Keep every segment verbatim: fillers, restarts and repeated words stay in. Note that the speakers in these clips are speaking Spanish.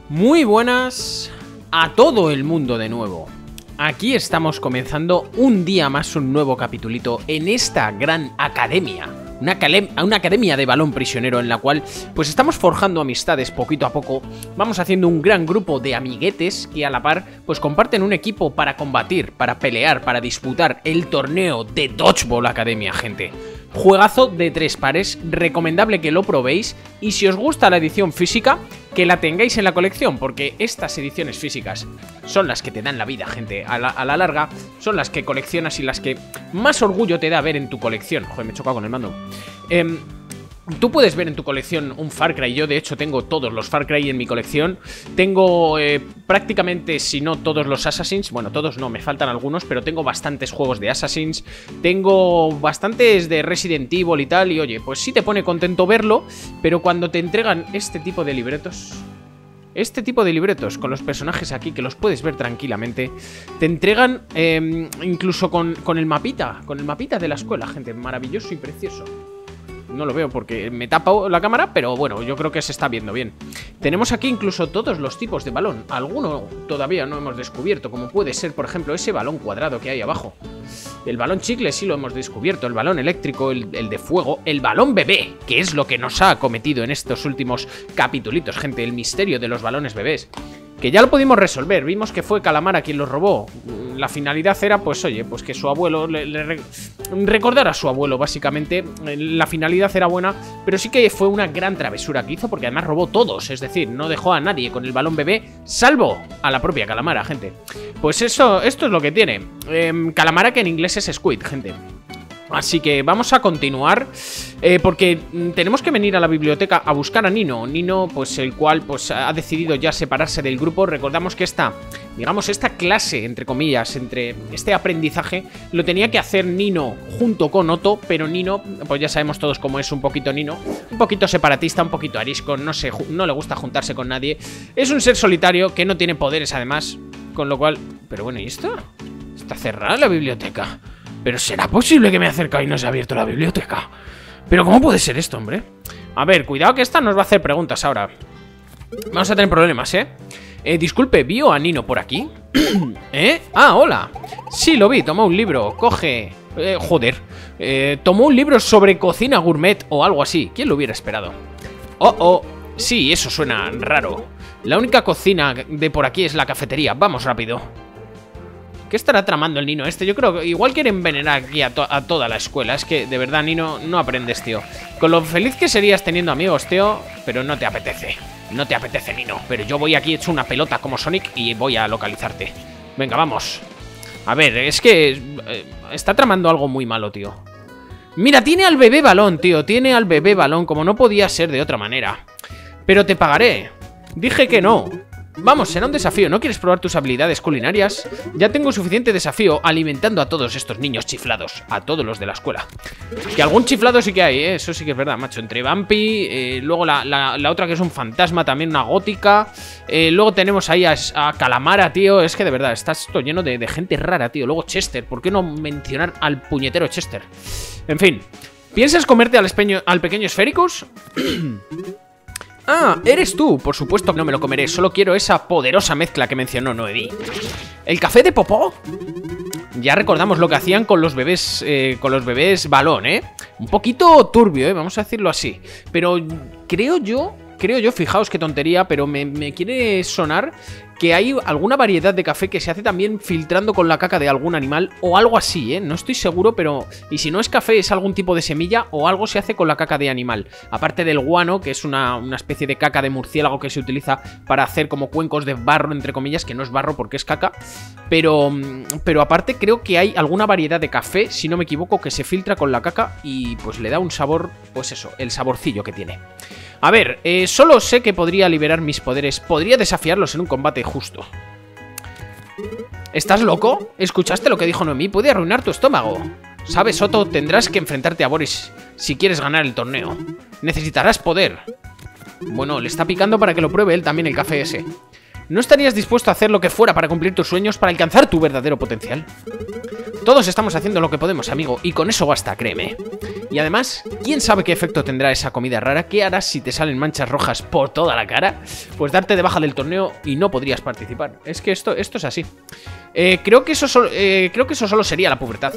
Muy buenas a todo el mundo de nuevo. Aquí estamos comenzando un día más, un nuevo capitulito en esta gran academia. Una, una academia de balón prisionero en la cual pues estamos forjando amistades poquito a poco. Vamos haciendo un gran grupo de amiguetes que a la par pues comparten un equipo para combatir, para pelear, para disputar el torneo de Dodgeball Academia, gente. Juegazo de tres pares, recomendable que lo probéis y si os gusta la edición física, que la tengáis en la colección, porque estas ediciones físicas son las que te dan la vida, gente. A la, a la larga son las que coleccionas y las que más orgullo te da ver en tu colección. Joder, me he chocado con el mando. Eh, Tú puedes ver en tu colección un Far Cry. Yo de hecho tengo todos los Far Cry en mi colección. Tengo eh, prácticamente, si no todos los Assassins. Bueno, todos no, me faltan algunos, pero tengo bastantes juegos de Assassins. Tengo bastantes de Resident Evil y tal. Y oye, pues sí te pone contento verlo. Pero cuando te entregan este tipo de libretos, Este tipo de libretos con los personajes aquí, que los puedes ver tranquilamente, te entregan eh, incluso con, con el mapita, con el mapita de la escuela, gente. Maravilloso y precioso. No lo veo porque me tapa la cámara, pero bueno, yo creo que se está viendo bien. Tenemos aquí incluso todos los tipos de balón. Alguno todavía no hemos descubierto, como puede ser, por ejemplo, ese balón cuadrado que hay abajo. El balón chicle sí lo hemos descubierto, el balón eléctrico, el, el de fuego, el balón bebé, que es lo que nos ha acometido en estos últimos capitulitos, gente, el misterio de los balones bebés. Que ya lo pudimos resolver, vimos que fue Calamara quien los robó. La finalidad era, pues oye, pues que su abuelo le, le re recordara a su abuelo, básicamente. La finalidad era buena, pero sí que fue una gran travesura que hizo, porque además robó todos. Es decir, no dejó a nadie con el balón bebé, salvo a la propia Calamara, gente. Pues eso, esto es lo que tiene. eh, Calamara, que en inglés es Squid, gente. Así que vamos a continuar, eh, porque tenemos que venir a la biblioteca a buscar a Nino. Nino, pues el cual pues ha decidido ya separarse del grupo. Recordamos que esta, digamos, esta clase, entre comillas, entre este aprendizaje, lo tenía que hacer Nino junto con Otto. Pero Nino, pues ya sabemos todos cómo es un poquito Nino. Un poquito separatista, un poquito arisco, no, se, no le gusta juntarse con nadie. Es un ser solitario que no tiene poderes además, con lo cual... Pero bueno, ¿y esto? Está cerrada la biblioteca. ¿Pero será posible que me he acercado y no se ha abierto la biblioteca? ¿Pero cómo puede ser esto, hombre? A ver, cuidado que esta nos va a hacer preguntas ahora. Vamos a tener problemas, ¿eh? eh disculpe, ¿vio a Nino por aquí? ¿Eh? Ah, hola. Sí, lo vi, tomó un libro, coge... Eh, joder. Eh, tomó un libro sobre cocina gourmet o algo así. ¿Quién lo hubiera esperado? Oh, oh. Sí, eso suena raro. La única cocina de por aquí es la cafetería. Vamos rápido. ¿Qué estará tramando el Nino este? Yo creo que igual quiere envenenar aquí a, to a toda la escuela. Es que, de verdad, Nino, no aprendes, tío. Con lo feliz que serías teniendo amigos, tío. Pero no te apetece. No te apetece, Nino. Pero yo voy aquí hecho una pelota como Sonic y voy a localizarte. Venga, vamos. A ver, es que... Eh, está tramando algo muy malo, tío. Mira, tiene al bebé balón, tío. Tiene al bebé balón, como no podía ser de otra manera. Pero te pagaré. Dije que no. Vamos, será un desafío, ¿no quieres probar tus habilidades culinarias? Ya tengo suficiente desafío alimentando a todos estos niños chiflados. A todos los de la escuela. Que algún chiflado sí que hay, ¿eh? Eso sí que es verdad, macho. Entre Vampi, eh, luego la, la, la otra que es un fantasma, también una gótica. eh, Luego tenemos ahí a, a Calamara, tío. Es que de verdad, está esto lleno de, de gente rara, tío. Luego Chester, ¿por qué no mencionar al puñetero Chester? En fin, ¿piensas comerte al, espeño, al pequeño Sphericus? Ah, eres tú. Por supuesto que no me lo comeré. Solo quiero esa poderosa mezcla que mencionó Noedi. ¿El café de Popó? Ya recordamos lo que hacían con los bebés eh, Con los bebés balón, ¿eh? Un poquito turbio, ¿eh? Vamos a decirlo así. Pero creo yo Creo yo, fijaos qué tontería, pero me, me quiere sonar que hay alguna variedad de café que se hace también filtrando con la caca de algún animal o algo así, ¿eh? No estoy seguro, pero... Y si no es café, es algún tipo de semilla o algo se hace con la caca de animal. Aparte del guano, que es una, una especie de caca de murciélago que se utiliza para hacer como cuencos de barro, entre comillas, que no es barro porque es caca. Pero, pero aparte creo que hay alguna variedad de café, si no me equivoco, que se filtra con la caca y pues le da un sabor, pues eso, el saborcillo que tiene. A ver, eh, solo sé que podría liberar mis poderes. Podría desafiarlos en un combate justo. ¿Estás loco? ¿Escuchaste lo que dijo Noemí? Puede arruinar tu estómago. ¿Sabes, Otto? Tendrás que enfrentarte a Boris si quieres ganar el torneo. Necesitarás poder. Bueno, le está picando para que lo pruebe él también el café ese. ¿No estarías dispuesto a hacer lo que fuera para cumplir tus sueños, para alcanzar tu verdadero potencial? Todos estamos haciendo lo que podemos, amigo, y con eso basta, créeme. Y además, ¿quién sabe qué efecto tendrá esa comida rara? ¿Qué harás si te salen manchas rojas por toda la cara? Pues darte de baja del torneo y no podrías participar. Es que esto, esto es así. Eh, creo que eso solo, eh, creo que eso solo sería la pubertad.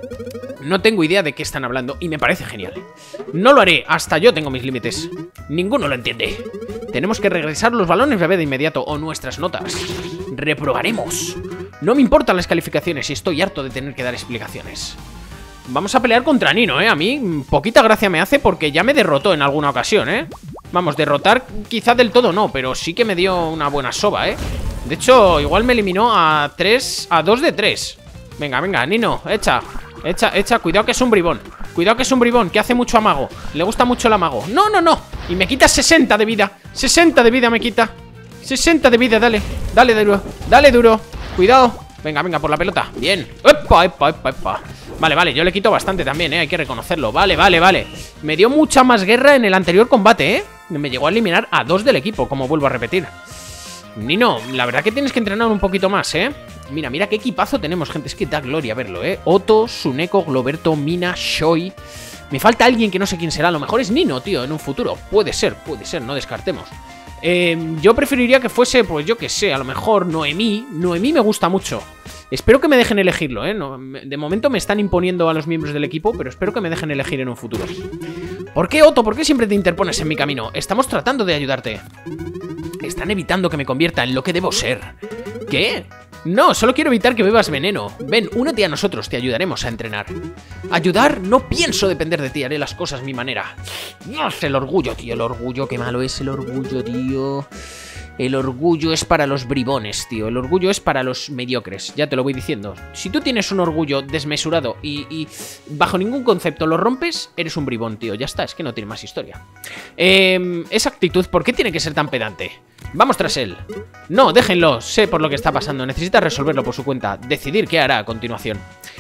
No tengo idea de qué están hablando y me parece genial. No lo haré, hasta yo tengo mis límites. Ninguno lo entiende. Tenemos que regresar los balones bebé de inmediato o nuestras notas. Reprobaremos. No me importan las calificaciones y estoy harto de tener que dar explicaciones. Vamos a pelear contra Nino, ¿eh? A mí poquita gracia me hace porque ya me derrotó en alguna ocasión, ¿eh? Vamos, derrotar quizá del todo no, pero sí que me dio una buena soba, ¿eh? De hecho, igual me eliminó a tres, a dos de tres. Venga, venga, Nino, echa. Echa, echa, cuidado que es un bribón. Cuidado que es un bribón, que hace mucho amago. Le gusta mucho el amago. No, no, no. Y me quita sesenta de vida. sesenta de vida me quita. sesenta de vida, dale. Dale duro, dale duro. Cuidado. Venga, venga, por la pelota. Bien. Epa, epa, epa, epa. Vale, vale, yo le quito bastante también, eh. Hay que reconocerlo. Vale, vale, vale. Me dio mucha más guerra en el anterior combate, eh. Me llegó a eliminar a dos del equipo, como vuelvo a repetir. Nino, la verdad que tienes que entrenar un poquito más, eh. Mira, mira qué equipazo tenemos, gente. Es que da gloria verlo, ¿eh? Otto, Suneko, Globerto, Mina, Shoi. Me falta alguien que no sé quién será. A lo mejor es Nino, tío, en un futuro. Puede ser, puede ser, no descartemos. Eh, yo preferiría que fuese, pues yo que sé, a lo mejor Noemí. Noemí me gusta mucho. Espero que me dejen elegirlo, ¿eh? No, de momento me están imponiendo a los miembros del equipo, pero espero que me dejen elegir en un futuro. ¿Por qué, Otto? ¿Por qué siempre te interpones en mi camino? Estamos tratando de ayudarte. Están evitando que me convierta en lo que debo ser. ¿Qué? No, solo quiero evitar que bebas veneno. Ven, únete a nosotros, te ayudaremos a entrenar. ¿Ayudar? No pienso depender de ti, haré las cosas a mi manera. Dios, el orgullo, tío, el orgullo, qué malo es el orgullo, tío. El orgullo es para los bribones, tío. El orgullo es para los mediocres, ya te lo voy diciendo. Si tú tienes un orgullo desmesurado y, y bajo ningún concepto lo rompes, eres un bribón, tío. Ya está, es que no tiene más historia. Eh, esa actitud, ¿por qué tiene que ser tan pedante? Vamos tras él. No, déjenlo, sé por lo que está pasando. Necesita resolverlo por su cuenta. Decidir qué hará a continuación.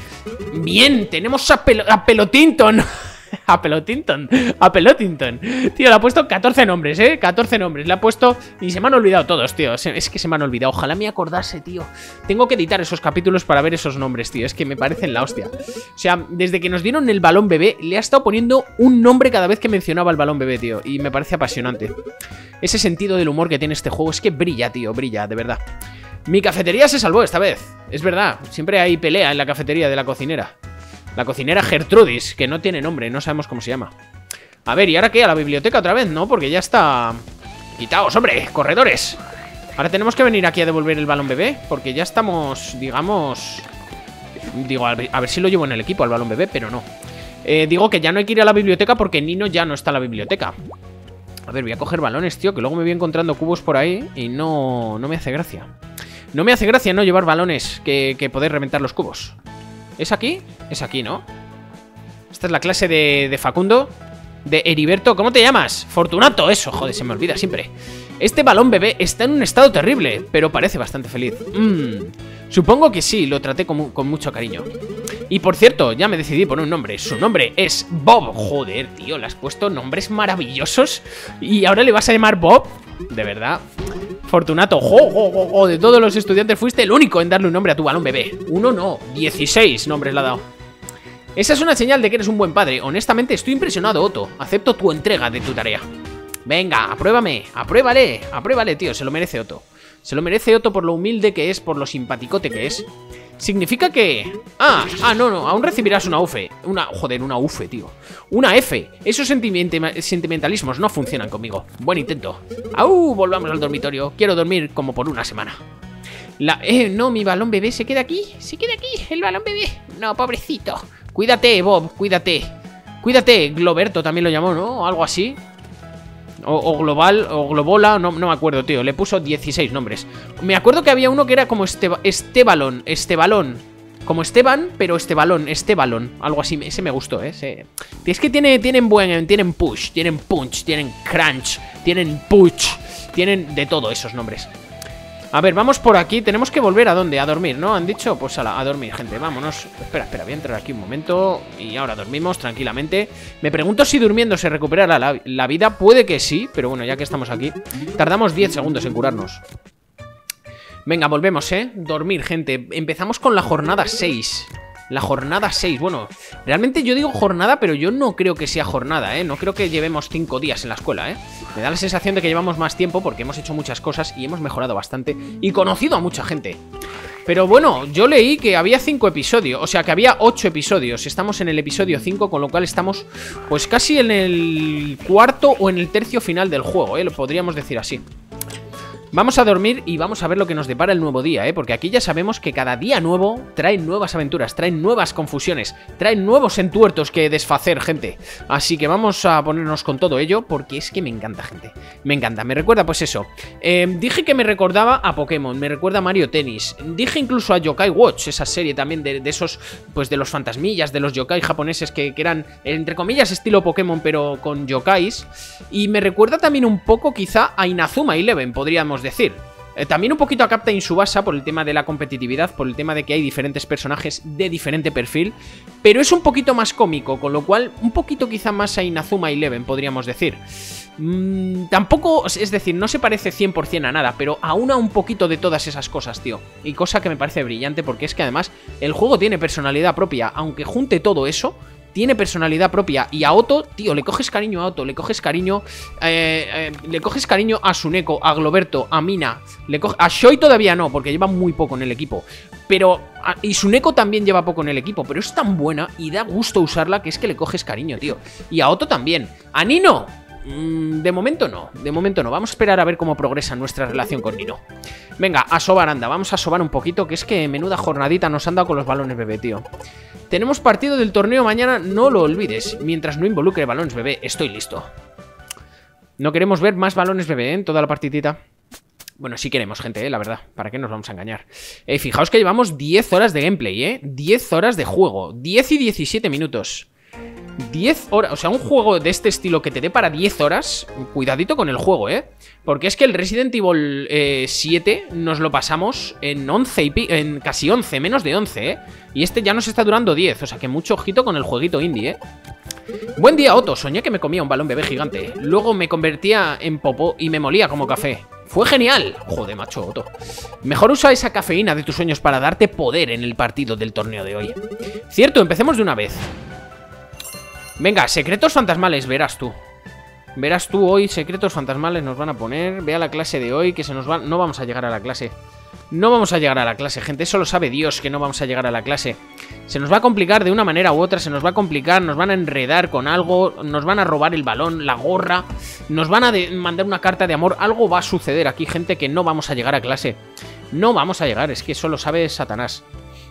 Bien, tenemos a, Pel a Pelotinton. A Pelotinton, a Pelotinton. Tío, le ha puesto catorce nombres, ¿eh? catorce nombres, le ha puesto... Y se me han olvidado todos, tío. Es que se me han olvidado, ojalá me acordase, tío. Tengo que editar esos capítulos para ver esos nombres, tío. Es que me parecen la hostia. O sea, desde que nos dieron el balón bebé, le ha estado poniendo un nombre cada vez que mencionaba el balón bebé, tío. Y me parece apasionante. Ese sentido del humor que tiene este juego es que brilla, tío, brilla, de verdad. Mi cafetería se salvó esta vez. Es verdad, siempre hay pelea en la cafetería de la cocinera. La cocinera Gertrudis, que no tiene nombre, no sabemos cómo se llama. A ver, ¿y ahora qué? ¿A la biblioteca otra vez? No, porque ya está... Quitaos, hombre, corredores. Ahora tenemos que venir aquí a devolver el balón bebé, porque ya estamos, digamos... Digo, a ver, a ver si lo llevo en el equipo al balón bebé, pero no. eh, Digo que ya no hay que ir a la biblioteca porque Nino ya no está en la biblioteca. A ver, voy a coger balones, tío, que luego me voy encontrando cubos por ahí y no, no me hace gracia. No me hace gracia no llevar balones que, que poder reventar los cubos. ¿Es aquí? Es aquí, ¿no? Esta es la clase de, de Facundo. De Heriberto, ¿cómo te llamas? Fortunato, eso, joder, se me olvida siempre. Este balón bebé está en un estado terrible, pero parece bastante feliz. Mmm, supongo que sí, lo traté con, con mucho cariño. Y por cierto, ya me decidí por un nombre. Su nombre es Bob. Joder, tío, le has puesto nombres maravillosos. ¿Y ahora le vas a llamar Bob? De verdad. Fortunato, jo, jo, jo, jo, de todos los estudiantes fuiste el único en darle un nombre a tu balón bebé. Uno no, dieciséis nombres le ha dado. Esa es una señal de que eres un buen padre. Honestamente estoy impresionado, Otto. Acepto tu entrega de tu tarea. Venga, apruébame, apruébale, apruébale, tío, se lo merece Otto. Se lo merece Otto por lo humilde que es, por lo simpaticote que es. Significa que... Ah, ah, no, no, aún recibirás una U F. Una, joder, una U F, tío. Una F. Esos sentimentalismos no funcionan conmigo. Buen intento. Au, volvamos al dormitorio. Quiero dormir como por una semana. La... Eh, no, mi balón bebé se queda aquí. Se queda aquí, el balón bebé. No, pobrecito. Cuídate, Bob, cuídate. Cuídate, Globerto también lo llamó, ¿no? O algo así. O, o Global, o Globola, no, no me acuerdo, tío. Le puso dieciséis nombres. Me acuerdo que había uno que era como este, Estebalón, Estebalón. Como Esteban, pero Estebalón, Estebalón. Algo así, ese me gustó, ¿eh? Ese... Es que tiene, tienen buen, tienen push, tienen punch, tienen crunch, tienen push, tienen de todo esos nombres. A ver, vamos por aquí. Tenemos que volver a dónde, a dormir, ¿no? Han dicho, pues a, la, a dormir, gente, vámonos. Espera, espera, voy a entrar aquí un momento. Y ahora dormimos tranquilamente. Me pregunto si durmiendo se recuperará la, la vida. Puede que sí, pero bueno, ya que estamos aquí. Tardamos diez segundos en curarnos. Venga, volvemos, ¿eh? Dormir, gente. Empezamos con la jornada seis. La jornada seis, bueno, realmente yo digo jornada, pero yo no creo que sea jornada, ¿eh? No creo que llevemos cinco días en la escuela, ¿eh? Me da la sensación de que llevamos más tiempo porque hemos hecho muchas cosas y hemos mejorado bastante y conocido a mucha gente. Pero bueno, yo leí que había cinco episodios, o sea, que había ocho episodios. Estamos en el episodio cinco, con lo cual estamos pues casi en el cuarto o en el tercio final del juego, ¿eh? Lo podríamos decir así. Vamos a dormir y vamos a ver lo que nos depara el nuevo día, ¿eh? Porque aquí ya sabemos que cada día nuevo trae nuevas aventuras, trae nuevas confusiones, trae nuevos entuertos que desfacer, gente. Así que vamos a ponernos con todo ello, porque es que me encanta, gente. Me encanta, me recuerda pues eso. Eh, dije que me recordaba a Pokémon, me recuerda a Mario Tennis. Dije incluso a Yokai Watch, esa serie también de, de esos, pues de los fantasmillas, de los yokai japoneses que, que eran, entre comillas, estilo Pokémon, pero con yokais. Y me recuerda también un poco quizá a Inazuma Eleven, podríamos decir. Eh, también un poquito a Captain Tsubasa por el tema de la competitividad, por el tema de que hay diferentes personajes de diferente perfil, pero es un poquito más cómico, con lo cual un poquito quizá más a Inazuma Eleven, podríamos decir. Mm, tampoco, es decir, no se parece cien por cien a nada, pero aúna un poquito de todas esas cosas, tío. Y cosa que me parece brillante, porque es que además el juego tiene personalidad propia, aunque junte todo eso. Tiene personalidad propia. Y a Otto, tío, le coges cariño a Otto, le coges cariño eh, eh, le coges cariño a Tsuneko, a Globerto, a Mina, le A Shoei todavía no, porque lleva muy poco en el equipo. Pero, a, y Tsuneko también lleva poco en el equipo, pero es tan buena y da gusto usarla que es que le coges cariño, tío. Y a Otto también. A Nino, mmm, de momento no, de momento no. Vamos a esperar a ver cómo progresa nuestra relación con Nino. Venga, a sobar, anda, vamos a sobar un poquito, que es que menuda jornadita nos han dado con los balones bebé, tío. Tenemos partido del torneo mañana, no lo olvides. Mientras no involucre balones bebé, estoy listo. No queremos ver más balones bebé, ¿eh? En toda la partidita. Bueno, sí queremos, gente, ¿eh? La verdad. ¿Para qué nos vamos a engañar? Eh, fijaos que llevamos diez horas de gameplay, ¿eh? diez horas de juego. diez y diecisiete minutos. diez horas, o sea, un juego de este estilo que te dé para diez horas, cuidadito con el juego, ¿eh? Porque es que el Resident Evil eh, siete nos lo pasamos en once y pi en casi once, menos de once, ¿eh? Y este ya nos está durando diez, o sea que mucho ojito con el jueguito indie, ¿eh? Buen día, Otto. Soñé que me comía un balón bebé gigante. Luego me convertía en popó y me molía como café. ¡Fue genial! Joder, macho, Otto. Mejor usa esa cafeína de tus sueños para darte poder en el partido del torneo de hoy. Cierto, empecemos de una vez. Venga, secretos fantasmales, verás tú. Verás tú hoy, secretos fantasmales nos van a poner. Ve a la clase de hoy, que se nos va... No vamos a llegar a la clase. No vamos a llegar a la clase, gente. Eso lo sabe Dios, que no vamos a llegar a la clase. Se nos va a complicar de una manera u otra. Se nos va a complicar, nos van a enredar con algo. Nos van a robar el balón, la gorra. Nos van a mandar una carta de amor. Algo va a suceder aquí, gente, que no vamos a llegar a clase. No vamos a llegar, es que eso lo sabe Satanás.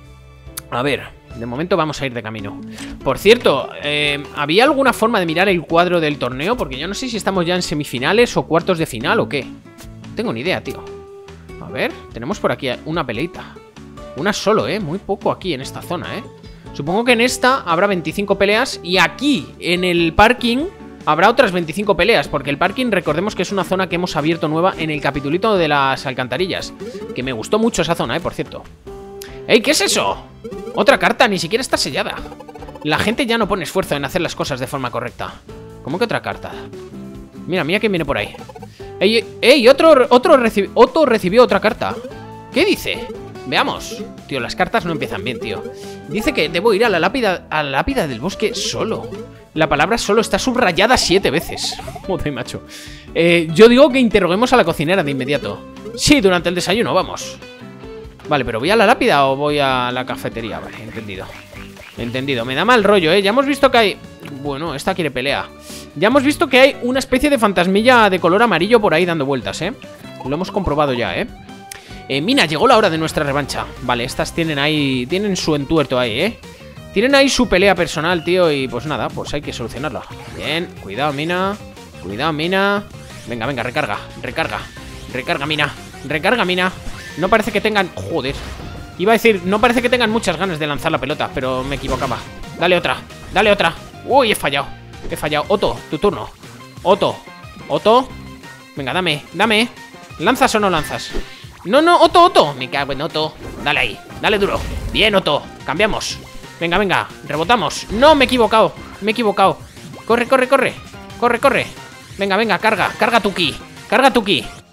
A ver, de momento vamos a ir de camino. Por cierto, eh, ¿había alguna forma de mirar el cuadro del torneo? Porque yo no sé si estamos ya en semifinales o cuartos de final o qué. No tengo ni idea, tío. A ver, tenemos por aquí una peleita. Una solo, ¿eh? Muy poco aquí en esta zona, ¿eh? Supongo que en esta habrá veinticinco peleas. Y aquí, en el parking, habrá otras veinticinco peleas. Porque el parking, recordemos que es una zona que hemos abierto nueva en el capitulito de las alcantarillas. Que me gustó mucho esa zona, ¿eh? Por cierto. ¡Ey! ¿Qué es eso? Otra carta, ni siquiera está sellada. La gente ya no pone esfuerzo en hacer las cosas de forma correcta. ¿Cómo que otra carta? Mira, mira quién viene por ahí. ¡Ey! ¡Ey! Otro, otro reci Otto recibió otra carta. ¿Qué dice? Veamos. Tío, las cartas no empiezan bien, tío. Dice que debo ir a la lápida, a la lápida del bosque solo. La palabra solo está subrayada siete veces. Joder, macho. Eh, yo digo que interroguemos a la cocinera de inmediato. Sí, durante el desayuno, vamos. Vale, pero ¿voy a la lápida o voy a la cafetería? Vale, entendido. Entendido. Me da mal rollo, ¿eh? Ya hemos visto que hay... Bueno, esta quiere pelea. Ya hemos visto que hay una especie de fantasmilla de color amarillo por ahí dando vueltas, ¿eh? Lo hemos comprobado ya, ¿eh? Eh, Mina, llegó la hora de nuestra revancha. Vale, estas tienen ahí... Tienen su entuerto ahí, ¿eh? Tienen ahí su pelea personal, tío. Y pues nada, pues hay que solucionarla. Bien, cuidado, Mina. Cuidado, Mina. Venga, venga, recarga, recarga. Recarga, Mina. Recarga, Mina. No parece que tengan... Joder. Iba a decir, no parece que tengan muchas ganas de lanzar la pelota, pero me equivocaba. Dale otra, dale otra. Uy, he fallado. He fallado. Otto, tu turno. Otto. Otto. Venga, dame, dame. ¿Lanzas o no lanzas? No, no, Otto, Otto. Me cago en Otto. Dale ahí, dale duro. Bien, Otto. Cambiamos. Venga, venga. Rebotamos. No, me he equivocado. Me he equivocado. Corre, corre, corre. Corre, corre. Venga, venga, carga. Carga tu ki. Carga tu ki.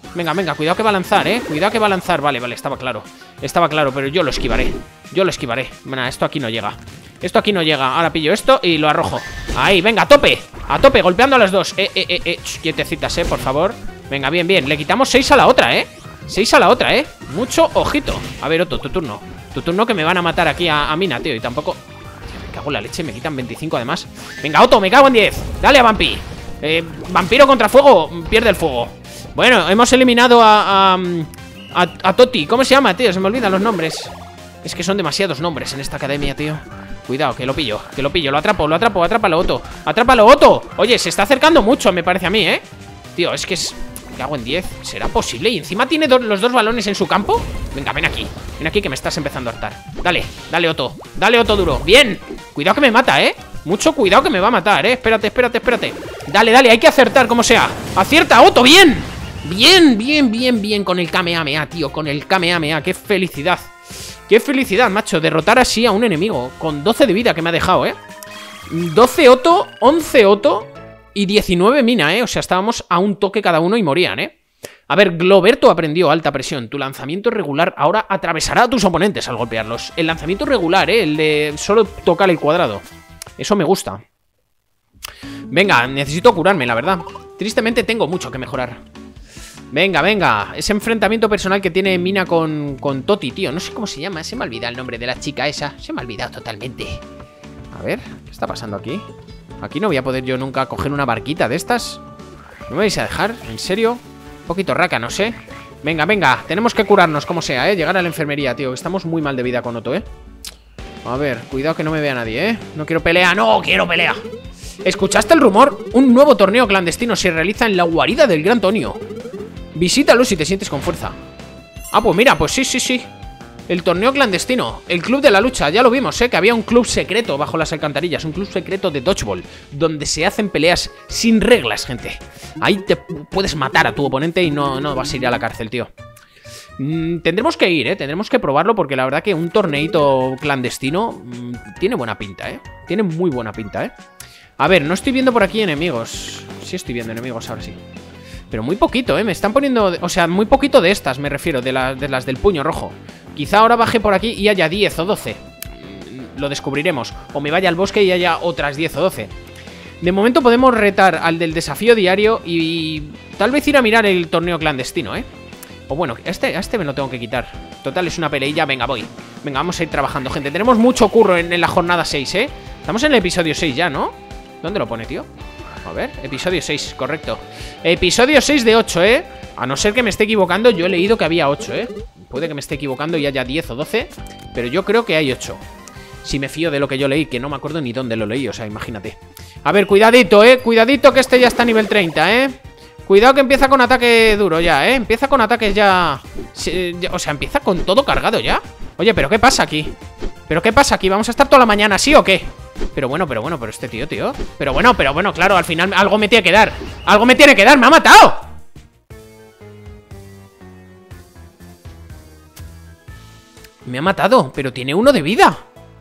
Venga, venga, cuidado que va a lanzar, eh. Cuidado que va a lanzar. Vale, vale, estaba claro. Estaba claro, pero yo lo esquivaré. Yo lo esquivaré. Bueno, esto aquí no llega. Esto aquí no llega. Ahora pillo esto y lo arrojo. Ahí, venga, a tope. A tope, golpeando a las dos. Eh, eh, eh, eh. Ch, quietecitas, eh, por favor. Venga, bien, bien. Le quitamos seis a la otra, eh. seis a la otra, eh. Mucho ojito. A ver, Otto, tu turno. Tu turno que me van a matar aquí a, a Mina, tío. Y tampoco... Me cago en la leche, me quitan veinticinco además. Venga, Otto, me cago en diez. Dale a Vampi. Eh, vampiro contra fuego, pierde el fuego. Bueno, hemos eliminado a, a, a, a Toti. ¿Cómo se llama, tío? Se me olvidan los nombres. Es que son demasiados nombres en esta academia, tío. Cuidado, que lo pillo, que lo pillo. Lo atrapo, lo atrapo, atrápalo, Otto. Atrápalo, Otto. Oye, se está acercando mucho, me parece a mí, ¿eh? Tío, es que es... Me cago en diez. ¿Será posible? ¿Y encima tiene do los dos balones en su campo? Venga, ven aquí. Ven aquí que me estás empezando a hartar. Dale, dale, Otto. Dale, Otto, duro. Bien. Cuidado que me mata, ¿eh? Mucho cuidado que me va a matar, ¿eh? Espérate, espérate, espérate. Dale, dale, hay que acertar como sea. ¡Acierta, Otto! ¡Bien! Bien, bien, bien, bien con el Kamehameha, tío. Con el Kamehameha. ¡Qué felicidad! ¡Qué felicidad, macho! Derrotar así a un enemigo. Con doce de vida que me ha dejado, ¿eh? doce Otto, once Otto y diecinueve Mina, ¿eh? O sea, estábamos a un toque cada uno y morían, ¿eh? A ver, Globerto aprendió alta presión. Tu lanzamiento regular ahora atravesará a tus oponentes al golpearlos. El lanzamiento regular, ¿eh? El de solo tocar el cuadrado. Eso me gusta. Venga, necesito curarme, la verdad. Tristemente tengo mucho que mejorar. Venga, venga. Ese enfrentamiento personal que tiene Mina con, con Toti, tío. No sé cómo se llama. Se me ha olvidado el nombre de la chica esa. Se me ha olvidado totalmente. A ver, ¿qué está pasando aquí? Aquí no voy a poder yo nunca coger una barquita de estas. ¿No me vais a dejar? ¿En serio? Un poquito raca, no sé. Venga, venga. Tenemos que curarnos como sea, ¿eh? Llegar a la enfermería, tío. Estamos muy mal de vida con Otto, ¿eh? A ver, cuidado que no me vea nadie, ¿eh? No quiero pelea, no quiero pelea. ¿Escuchaste el rumor? Un nuevo torneo clandestino se realiza en la guarida del Gran Tonio. Visítalo si te sientes con fuerza. Ah, pues mira, pues sí, sí, sí. El torneo clandestino, el club de la lucha. Ya lo vimos, ¿eh? Que había un club secreto bajo las alcantarillas. Un club secreto de dodgeball, donde se hacen peleas sin reglas, gente. Ahí te puedes matar a tu oponente y no, no vas a ir a la cárcel, tío. Mm, tendremos que ir, ¿eh? Tendremos que probarlo porque la verdad que un torneito clandestino mm, tiene buena pinta, ¿eh? Tiene muy buena pinta, ¿eh? A ver, no estoy viendo por aquí enemigos. Sí estoy viendo enemigos, ahora sí. Pero muy poquito, ¿eh? Me están poniendo... O sea, muy poquito de estas, me refiero, de, la, de las del puño rojo. Quizá ahora baje por aquí y haya diez o doce. Mm, lo descubriremos. O me vaya al bosque y haya otras diez o doce. De momento podemos retar al del desafío diario y, y tal vez ir a mirar el torneo clandestino, ¿eh? O bueno, este, a este me lo tengo que quitar. Total, es una peleilla, venga, voy. Venga, vamos a ir trabajando, gente. Tenemos mucho curro en, en la jornada seis, ¿eh? Estamos en el episodio seis ya, ¿no? ¿Dónde lo pone, tío? A ver, episodio seis, correcto. Episodio seis de ocho, ¿eh? A no ser que me esté equivocando, yo he leído que había ocho, ¿eh? Puede que me esté equivocando y haya diez o doce, pero yo creo que hay ocho. Si me fío de lo que yo leí, que no me acuerdo ni dónde lo leí, o sea, imagínate. A ver, cuidadito, ¿eh? Cuidadito que este ya está a nivel treinta, ¿eh? Cuidado que empieza con ataque duro ya, ¿eh? Empieza con ataques ya... O sea, empieza con todo cargado ya. Oye, ¿pero qué pasa aquí? ¿Pero qué pasa aquí? ¿Vamos a estar toda la mañana así o qué? Pero bueno, pero bueno, pero este tío, tío Pero bueno, pero bueno, claro, al final algo me tiene que dar. Algo me tiene que dar, me ha matado. Me ha matado, pero tiene uno de vida.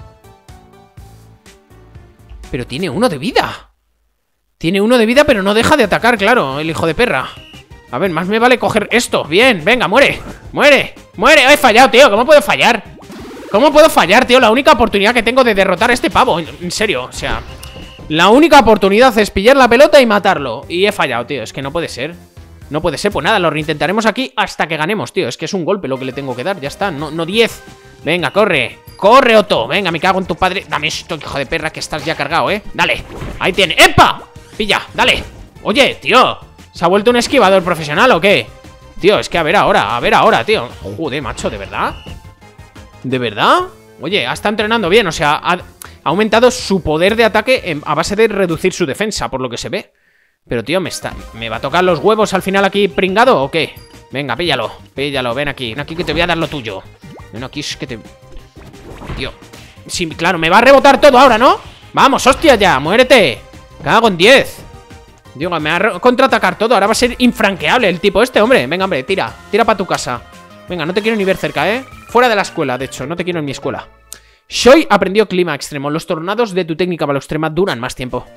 Pero tiene uno de vida. Tiene uno de vida, pero no deja de atacar, claro, el hijo de perra. A ver, más me vale coger esto. Bien, venga, muere, muere, muere. He fallado, tío, ¿cómo puedo fallar? ¿Cómo puedo fallar, tío? La única oportunidad que tengo de derrotar a este pavo. En serio, o sea, la única oportunidad es pillar la pelota y matarlo. Y he fallado, tío, es que no puede ser. No puede ser, pues nada, lo reintentaremos aquí hasta que ganemos, tío. Es que es un golpe lo que le tengo que dar, ya está, no, no diez. Venga, corre, corre, Otto. Venga, me cago en tu padre. Dame esto, hijo de perra, que estás ya cargado, ¿eh? Dale, ahí tiene, ¡epa! Pilla, dale. Oye, tío, ¿se ha vuelto un esquivador profesional o qué? Tío, es que a ver ahora, a ver ahora, tío. Joder, macho, ¿de verdad? ¿De verdad? Oye, está entrenando bien, o sea, ha, ha aumentado su poder de ataque en, a base de reducir su defensa, por lo que se ve. Pero, tío, ¿me está me va a tocar los huevos al final aquí pringado o qué? Venga, píllalo, píllalo, ven aquí. Ven aquí que te voy a dar lo tuyo. Ven aquí, es que te... Tío, sí, claro, me va a rebotar todo ahora, ¿no? Vamos, hostia ya, muérete. Cago en diez. Digo, me va a contraatacar todo. Ahora va a ser infranqueable el tipo este, hombre. Venga, hombre, tira, tira para tu casa. Venga, no te quiero ni ver cerca, ¿eh? Fuera de la escuela, de hecho, no te quiero en mi escuela. Shoi aprendió clima extremo. Los tornados de tu técnica baloextrema duran más tiempo.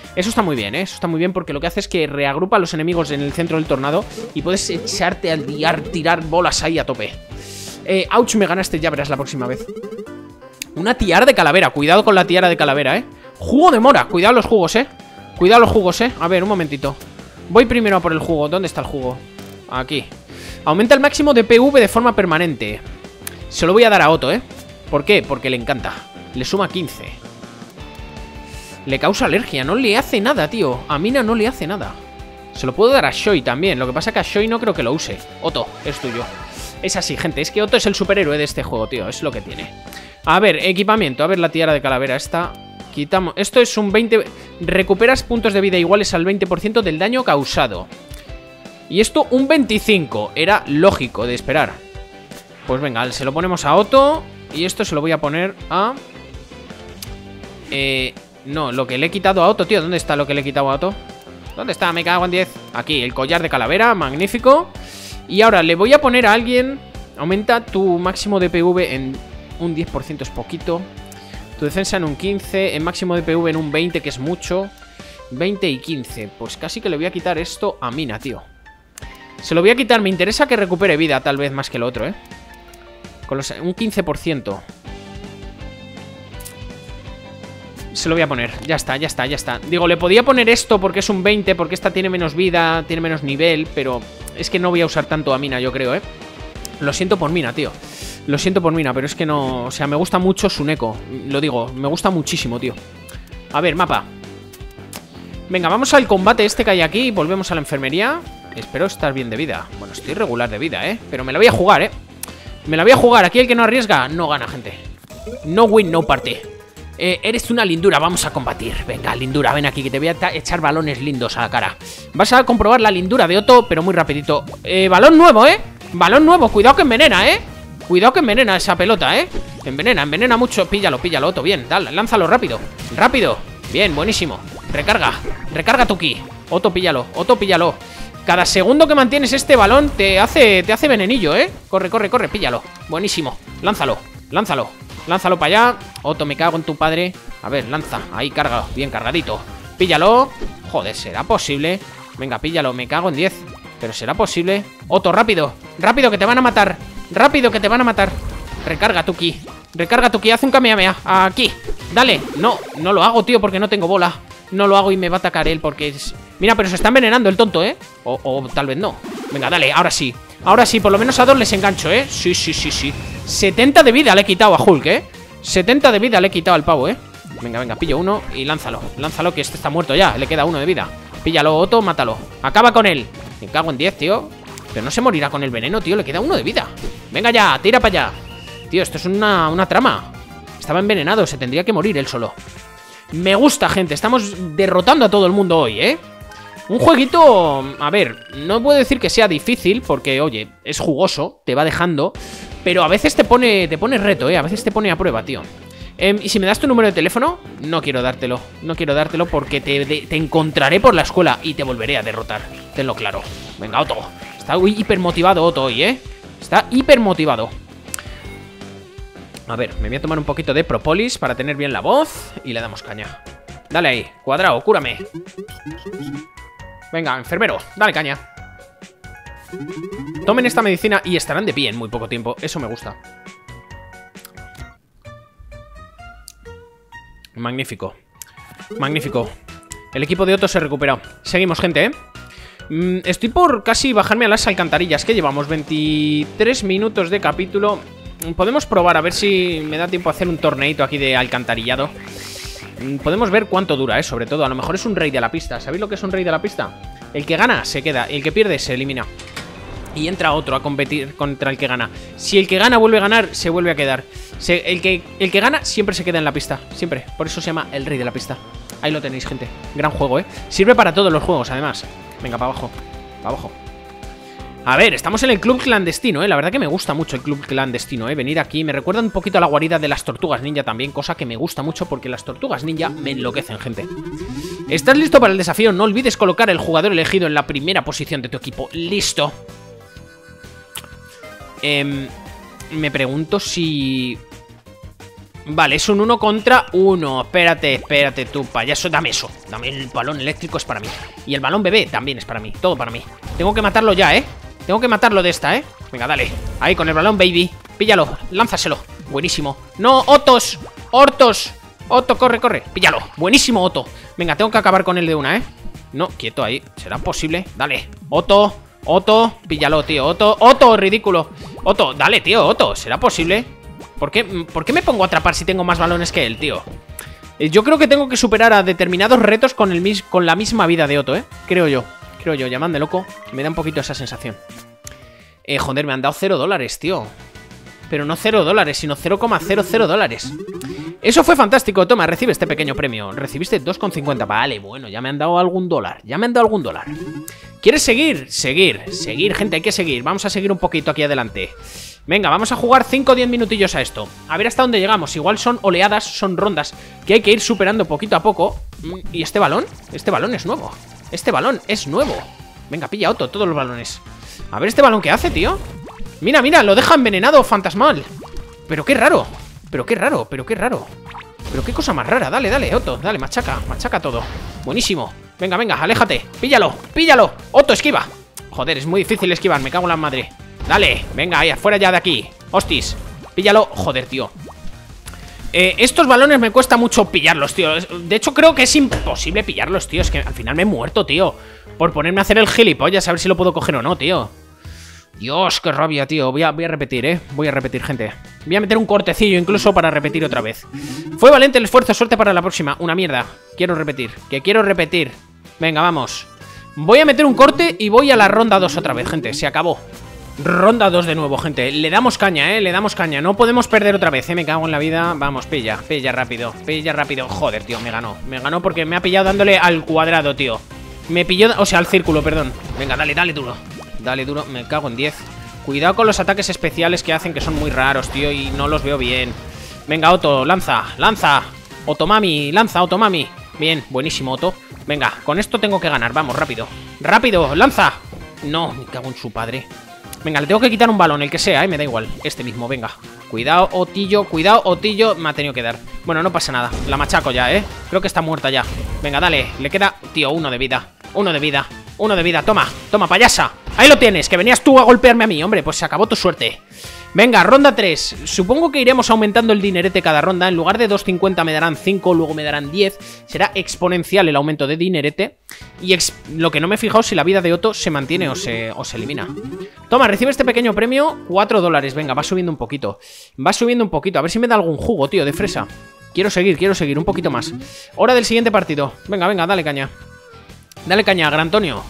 Eso está muy bien, ¿eh? Eso está muy bien porque lo que hace es que reagrupa a los enemigos en el centro del tornado y puedes echarte al liar, tirar bolas ahí a tope. Eh, ouch, me ganaste, ya verás la próxima vez. Una tiara de calavera, cuidado con la tiara de calavera, ¿eh? Jugo de mora, cuidado los jugos, ¿eh? Cuidado los jugos, ¿eh? A ver, un momentito. Voy primero a por el jugo, ¿dónde está el jugo? Aquí. Aumenta el máximo de P V de forma permanente. Se lo voy a dar a Otto, ¿eh? ¿Por qué? Porque le encanta. Le suma quince. Le causa alergia, no le hace nada, tío. A Mina no le hace nada. Se lo puedo dar a Shoei también. Lo que pasa es que a Shoei no creo que lo use. Otto, es tuyo. Es así, gente, es que Otto es el superhéroe de este juego, tío. Es lo que tiene. A ver, equipamiento, a ver la tiara de calavera esta. Quitamos, esto es un veinte. Recuperas puntos de vida iguales al veinte por ciento del daño causado. Y esto un veinticinco. Era lógico de esperar. Pues venga, se lo ponemos a Otto. Y esto se lo voy a poner a... Eh... No, lo que le he quitado a Otto, tío. ¿Dónde está lo que le he quitado a Otto? ¿Dónde está? Me cago en diez. Aquí, el collar de calavera, magnífico. Y ahora le voy a poner a alguien. Aumenta tu máximo de P V en un diez por ciento, es poquito. Tu defensa en un quince. En máximo de P V en un veinte, que es mucho. veinte y quince. Pues casi que le voy a quitar esto a Mina, tío. Se lo voy a quitar. Me interesa que recupere vida, tal vez más que lo otro, ¿eh? Con los, un quince por ciento. Se lo voy a poner, ya está, ya está, ya está. Digo, le podía poner esto porque es un veinte, porque esta tiene menos vida, tiene menos nivel, pero es que no voy a usar tanto a Mina, yo creo, ¿eh? Lo siento por Mina, tío. Lo siento por Mina, pero es que no... O sea, me gusta mucho Suneko, lo digo, me gusta muchísimo, tío. A ver, mapa. Venga, vamos al combate este que hay aquí y volvemos a la enfermería. Espero estar bien de vida. Bueno, estoy regular de vida, ¿eh? Pero me la voy a jugar, ¿eh? Me la voy a jugar, aquí el que no arriesga no gana, gente. No win, no party. Eh, eres una lindura, vamos a combatir. Venga, lindura, ven aquí que te voy a echar balones lindos a la cara. Vas a comprobar la lindura de Otto, pero muy rapidito. Eh, balón nuevo, ¿eh? Balón nuevo, cuidado que envenena, ¿eh? Cuidado que envenena esa pelota, ¿eh? Envenena, envenena mucho. Píllalo, píllalo, Otto, bien, dale, lánzalo rápido. Rápido, bien, buenísimo. Recarga, recarga tu ki. Otto, píllalo, Otto, píllalo. Cada segundo que mantienes este balón te hace, te hace venenillo, ¿eh? Corre, corre, corre, píllalo. Buenísimo, lánzalo, lánzalo. Lánzalo para allá. Otto, me cago en tu padre. A ver, lanza, ahí, carga, bien cargadito. Píllalo. Joder, ¿será posible? Venga, píllalo, me cago en diez. Pero ¿será posible? Otto, rápido, rápido que te van a matar. Rápido que te van a matar. Recarga tu ki, recarga tu ki, haz un kamehameha. Aquí, dale. No, no lo hago, tío, porque no tengo bola. No lo hago y me va a atacar él porque es... Mira, pero se está envenenando el tonto, ¿eh? O, o tal vez no. Venga, dale, ahora sí. Ahora sí, por lo menos a dos les engancho, ¿eh? Sí, sí, sí, sí. setenta de vida le he quitado a Hulk, ¿eh? setenta de vida le he quitado al pavo, ¿eh? Venga, venga, pillo uno y lánzalo. Lánzalo, que este está muerto ya. Le queda uno de vida. Píllalo, Otto, mátalo. Acaba con él. Me cago en diez, tío. Pero no se morirá con el veneno, tío. Le queda uno de vida. Venga ya, tira para allá. Tío, esto es una, una trama. Estaba envenenado, se tendría que morir él solo. Me gusta, gente. Estamos derrotando a todo el mundo hoy, ¿eh? Un jueguito, a ver, no puedo decir que sea difícil porque, oye, es jugoso, te va dejando, pero a veces te pone, te pone reto, ¿eh? A veces te pone a prueba, tío. Eh, y si me das tu número de teléfono, no quiero dártelo, no quiero dártelo porque te, de, te encontraré por la escuela y te volveré a derrotar, tenlo claro. Venga, Otto, está hiper motivado Otto hoy, ¿eh? Está hiper motivado. A ver, me voy a tomar un poquito de propolis para tener bien la voz y le damos caña. Dale ahí, cuadrado, cúrame. Venga, enfermero, dale caña. Tomen esta medicina y estarán de pie en muy poco tiempo. Eso me gusta. Magnífico. Magnífico. El equipo de Otto se ha recuperado. Seguimos, gente, ¿eh? Mm, estoy por casi bajarme a las alcantarillas. Que llevamos veintitrés minutos de capítulo. Podemos probar a ver si me da tiempo a hacer un torneito aquí de alcantarillado. Podemos ver cuánto dura, ¿eh? Sobre todo, a lo mejor es un rey de la pista. ¿Sabéis lo que es un rey de la pista? El que gana se queda, el que pierde se elimina. Y entra otro a competir contra el que gana. Si el que gana vuelve a ganar, se vuelve a quedar. se, el, que, el que gana siempre se queda en la pista. Siempre, por eso se llama el rey de la pista. Ahí lo tenéis, gente. Gran juego, ¿eh? Sirve para todos los juegos, además. Venga, para abajo, para abajo. A ver, estamos en el club clandestino, ¿eh? La verdad que me gusta mucho el club clandestino, ¿eh? Venir aquí, me recuerda un poquito a la guarida de las tortugas ninja también, cosa que me gusta mucho porque las tortugas ninja me enloquecen, gente. ¿Estás listo para el desafío? No olvides colocar el jugador elegido en la primera posición de tu equipo. ¡Listo! Eh, me pregunto si... Vale, es un uno contra uno. Espérate, espérate tú, payaso. Dame eso. Dame el balón eléctrico, es para mí. Y el balón bebé también es para mí. Todo para mí. Tengo que matarlo ya, ¿eh? Tengo que matarlo de esta, ¿eh? Venga, dale. Ahí con el balón, baby. Píllalo, lánzaselo. Buenísimo. No, Otos. Hortos. Otto, corre, corre. Píllalo. Buenísimo, Otto. Venga, tengo que acabar con él de una, ¿eh? No, quieto ahí. ¿Será posible? Dale. Otto. Otto. Píllalo, tío. Otto. Otto, ridículo. Otto, dale, tío. Otto. ¿Será posible? ¿Por qué, ¿Por qué me pongo a atrapar si tengo más balones que él, tío? Eh, yo creo que tengo que superar a determinados retos con, el mis con la misma vida de Otto, ¿eh? Creo yo. Creo yo. Llamadme loco. Me da un poquito esa sensación. Eh, joder, me han dado cero dólares, tío. Pero no cero dólares, sino cero coma cero cero dólares. Eso fue fantástico. Toma, recibe este pequeño premio. Recibiste dos coma cincuenta. Vale, bueno, ya me han dado algún dólar. Ya me han dado algún dólar. ¿Quieres seguir? Seguir, seguir, gente, hay que seguir. Vamos a seguir un poquito aquí adelante. Venga, vamos a jugar cinco o diez minutillos a esto. A ver hasta dónde llegamos. Igual son oleadas, son rondas que hay que ir superando poquito a poco. ¿Y este balón? Este balón es nuevo. Este balón es nuevo. Venga, pilla Otto, todos los balones. A ver este balón qué hace, tío. Mira, mira, lo deja envenenado, fantasmal. Pero qué raro, pero qué raro, pero qué raro. Pero qué cosa más rara, dale, dale, Otto. Dale, machaca, machaca todo. Buenísimo, venga, venga, aléjate. Píllalo, píllalo, Otto, esquiva. Joder, es muy difícil esquivar, me cago en la madre. Dale, venga, ahí, afuera ya de aquí. Hostis, píllalo, joder, tío. Eh, estos balones me cuesta mucho pillarlos, tío. De hecho, creo que es imposible pillarlos, tío. Es que al final me he muerto, tío, por ponerme a hacer el gilipollas, a ver si lo puedo coger o no, tío. Dios, qué rabia, tío. Voy a, voy a repetir, ¿eh? Voy a repetir, gente. Voy a meter un cortecillo incluso para repetir otra vez. Fue valiente el esfuerzo, suerte para la próxima. Una mierda. Quiero repetir. Que quiero repetir. Venga, vamos. Voy a meter un corte y voy a la ronda dos otra vez, gente. Se acabó. Ronda dos de nuevo, gente. Le damos caña, ¿eh? Le damos caña. No podemos perder otra vez, ¿eh? Me cago en la vida. Vamos, pilla. Pilla rápido. Pilla rápido. Joder, tío. Me ganó. Me ganó porque me ha pillado dándole al cuadrado, tío. Me pilló... O sea, al círculo, perdón. Venga, dale, dale duro. Dale duro, me cago en diez. Cuidado con los ataques especiales que hacen, que son muy raros, tío, y no los veo bien. Venga, Otto, lanza, lanza. Otomami, lanza, Otomami. Bien, buenísimo, Otto. Venga, con esto tengo que ganar, vamos, rápido. ¡Rápido, lanza! No, me cago en su padre. Venga, le tengo que quitar un balón, el que sea, eh, me da igual. Este mismo, venga. Cuidado, Otillo, cuidado, Otillo. Me ha tenido que dar. Bueno, no pasa nada, la machaco ya, eh. Creo que está muerta ya. Venga, dale, le queda, tío, uno de vida. Uno de vida, uno de vida, toma, toma, payasa. Ahí lo tienes, que venías tú a golpearme a mí, hombre. Pues se acabó tu suerte. Venga, ronda tres. Supongo que iremos aumentando el dinerete cada ronda. En lugar de dos cincuenta me darán cinco, luego me darán diez. Será exponencial el aumento de dinerete. Y lo que no me he fijado si la vida de Otto se mantiene o se, o se elimina. Toma, recibe este pequeño premio, cuatro dólares. Venga, va subiendo un poquito. Va subiendo un poquito, a ver si me da algún jugo, tío, de fresa. Quiero seguir, quiero seguir, un poquito más. Hora del siguiente partido. Venga, venga, dale caña. Dale caña, Gran Antonio.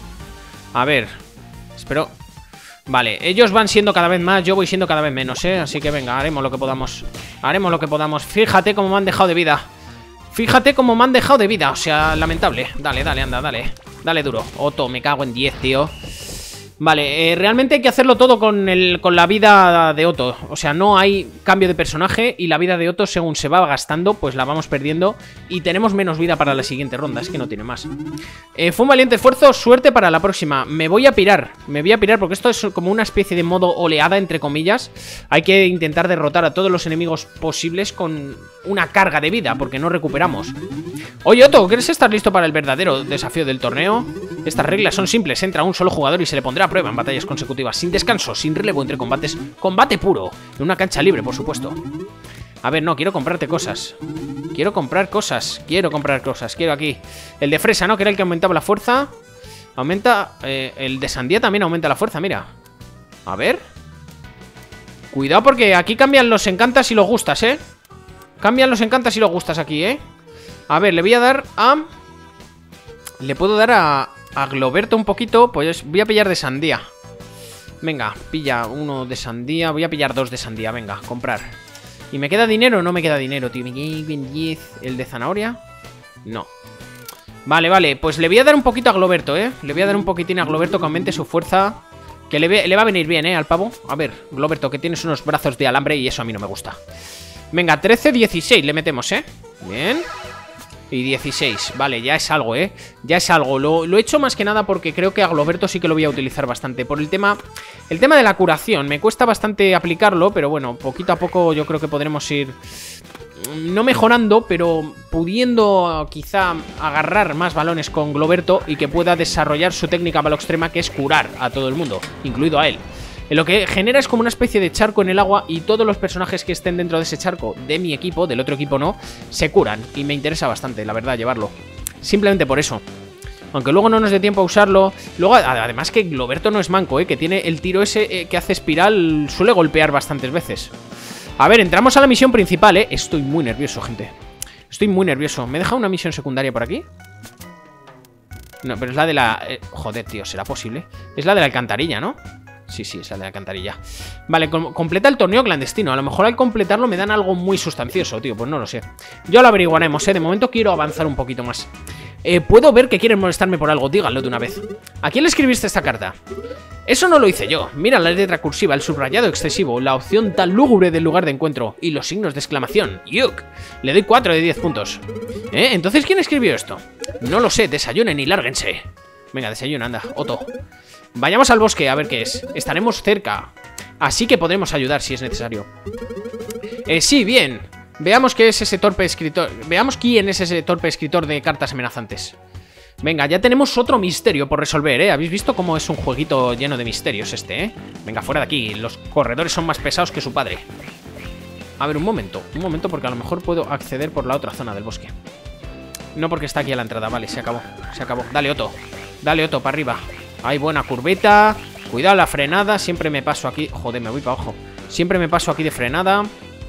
A ver, espero... Vale, ellos van siendo cada vez más, yo voy siendo cada vez menos, ¿eh? Así que venga, haremos lo que podamos. Haremos lo que podamos. Fíjate cómo me han dejado de vida. Fíjate cómo me han dejado de vida, o sea, lamentable. Dale, dale, anda, dale. Dale duro. Otto, me cago en diez, tío. Vale, eh, realmente hay que hacerlo todo con, el, con la vida de Otto. O sea, no hay cambio de personaje y la vida de Otto, según se va gastando, pues la vamos perdiendo y tenemos menos vida para la siguiente ronda. Es que no tiene más. eh, Fue un valiente esfuerzo, suerte para la próxima. Me voy a pirar, me voy a pirar porque esto es como una especie de modo oleada, entre comillas. Hay que intentar derrotar a todos los enemigos posibles con una carga de vida, porque no recuperamos. Oye, Otto, ¿quieres estar listo para el verdadero desafío del torneo? Estas reglas son simples, entra un solo jugador y se le pondrá a prueba en batallas consecutivas, sin descanso, sin relevo entre combates, combate puro, en una cancha libre, por supuesto. A ver, no, quiero comprarte cosas. Quiero comprar cosas, quiero comprar cosas, quiero aquí. El de fresa, ¿no? Que era el que aumentaba la fuerza. Aumenta, eh, el de sandía también aumenta la fuerza, mira. A ver. Cuidado porque aquí cambian los encantas y los gustas, ¿eh? Cambian los encantas y los gustas aquí, ¿eh? A ver, le voy a dar a... Le puedo dar a... A Globerto un poquito, pues voy a pillar de sandía. Venga, pilla uno de sandía. Voy a pillar dos de sandía, venga, comprar. ¿Y me queda dinero o no me queda dinero, tío? ¿El de zanahoria? No. Vale, vale, pues le voy a dar un poquito a Globerto, ¿eh? Le voy a dar un poquitín a Globerto que aumente su fuerza. Que le, ve, le va a venir bien, ¿eh? Al pavo. A ver, Globerto, que tienes unos brazos de alambre y eso a mí no me gusta. Venga, trece, dieciséis le metemos, ¿eh? Bien. Y dieciséis, vale, ya es algo, ¿eh? Ya es algo, lo, lo he hecho más que nada porque creo que a Globerto sí que lo voy a utilizar bastante. Por el tema, el tema de la curación, me cuesta bastante aplicarlo, pero bueno, poquito a poco yo creo que podremos ir no mejorando, pero pudiendo quizá agarrar más balones con Globerto y que pueda desarrollar su técnica Baloxtrema, que es curar a todo el mundo, incluido a él. Lo que genera es como una especie de charco en el agua y todos los personajes que estén dentro de ese charco, de mi equipo, del otro equipo no, se curan. Y me interesa bastante, la verdad, llevarlo. Simplemente por eso. Aunque luego no nos dé tiempo a usarlo. Luego, además que Globerto no es manco, ¿eh? Que tiene el tiro ese eh, que hace espiral, suele golpear bastantes veces. A ver, entramos a la misión principal, ¿eh? Estoy muy nervioso, gente. Estoy muy nervioso. ¿Me he dejado una misión secundaria por aquí? No, pero es la de la... Eh, joder, tío, ¿será posible? Es la de la alcantarilla, ¿no? Sí, sí, es la de la alcantarilla. Vale, com completa el torneo clandestino. A lo mejor al completarlo me dan algo muy sustancioso, tío. Pues no lo sé. Ya lo averiguaremos, ¿eh? De momento quiero avanzar un poquito más. Eh, puedo ver que quieren molestarme por algo. Díganlo de una vez. ¿A quién le escribiste esta carta? Eso no lo hice yo. Mira la letra cursiva, el subrayado excesivo, la opción tan lúgubre del lugar de encuentro y los signos de exclamación. ¡Yuk! Le doy cuatro de diez puntos. ¿Eh? ¿Entonces quién escribió esto? No lo sé. Desayunen y lárguense. Venga, desayuna, anda. Otto. Vayamos al bosque a ver qué es. Estaremos cerca, así que podremos ayudar si es necesario. Eh, sí, bien. Veamos qué es ese torpe escritor. Veamos quién es ese torpe escritor de cartas amenazantes. Venga, ya tenemos otro misterio por resolver, ¿eh? ¿Habéis visto cómo es un jueguito lleno de misterios este, eh? Venga, fuera de aquí. Los corredores son más pesados que su padre. A ver, un momento. Un momento porque a lo mejor puedo acceder por la otra zona del bosque. No porque está aquí a la entrada. Vale, se acabó. Se acabó. Dale, Otto. Dale, Otto, para arriba. Hay buena curvita. Cuidado la frenada. Siempre me paso aquí. Joder, me voy para abajo. Siempre me paso aquí de frenada.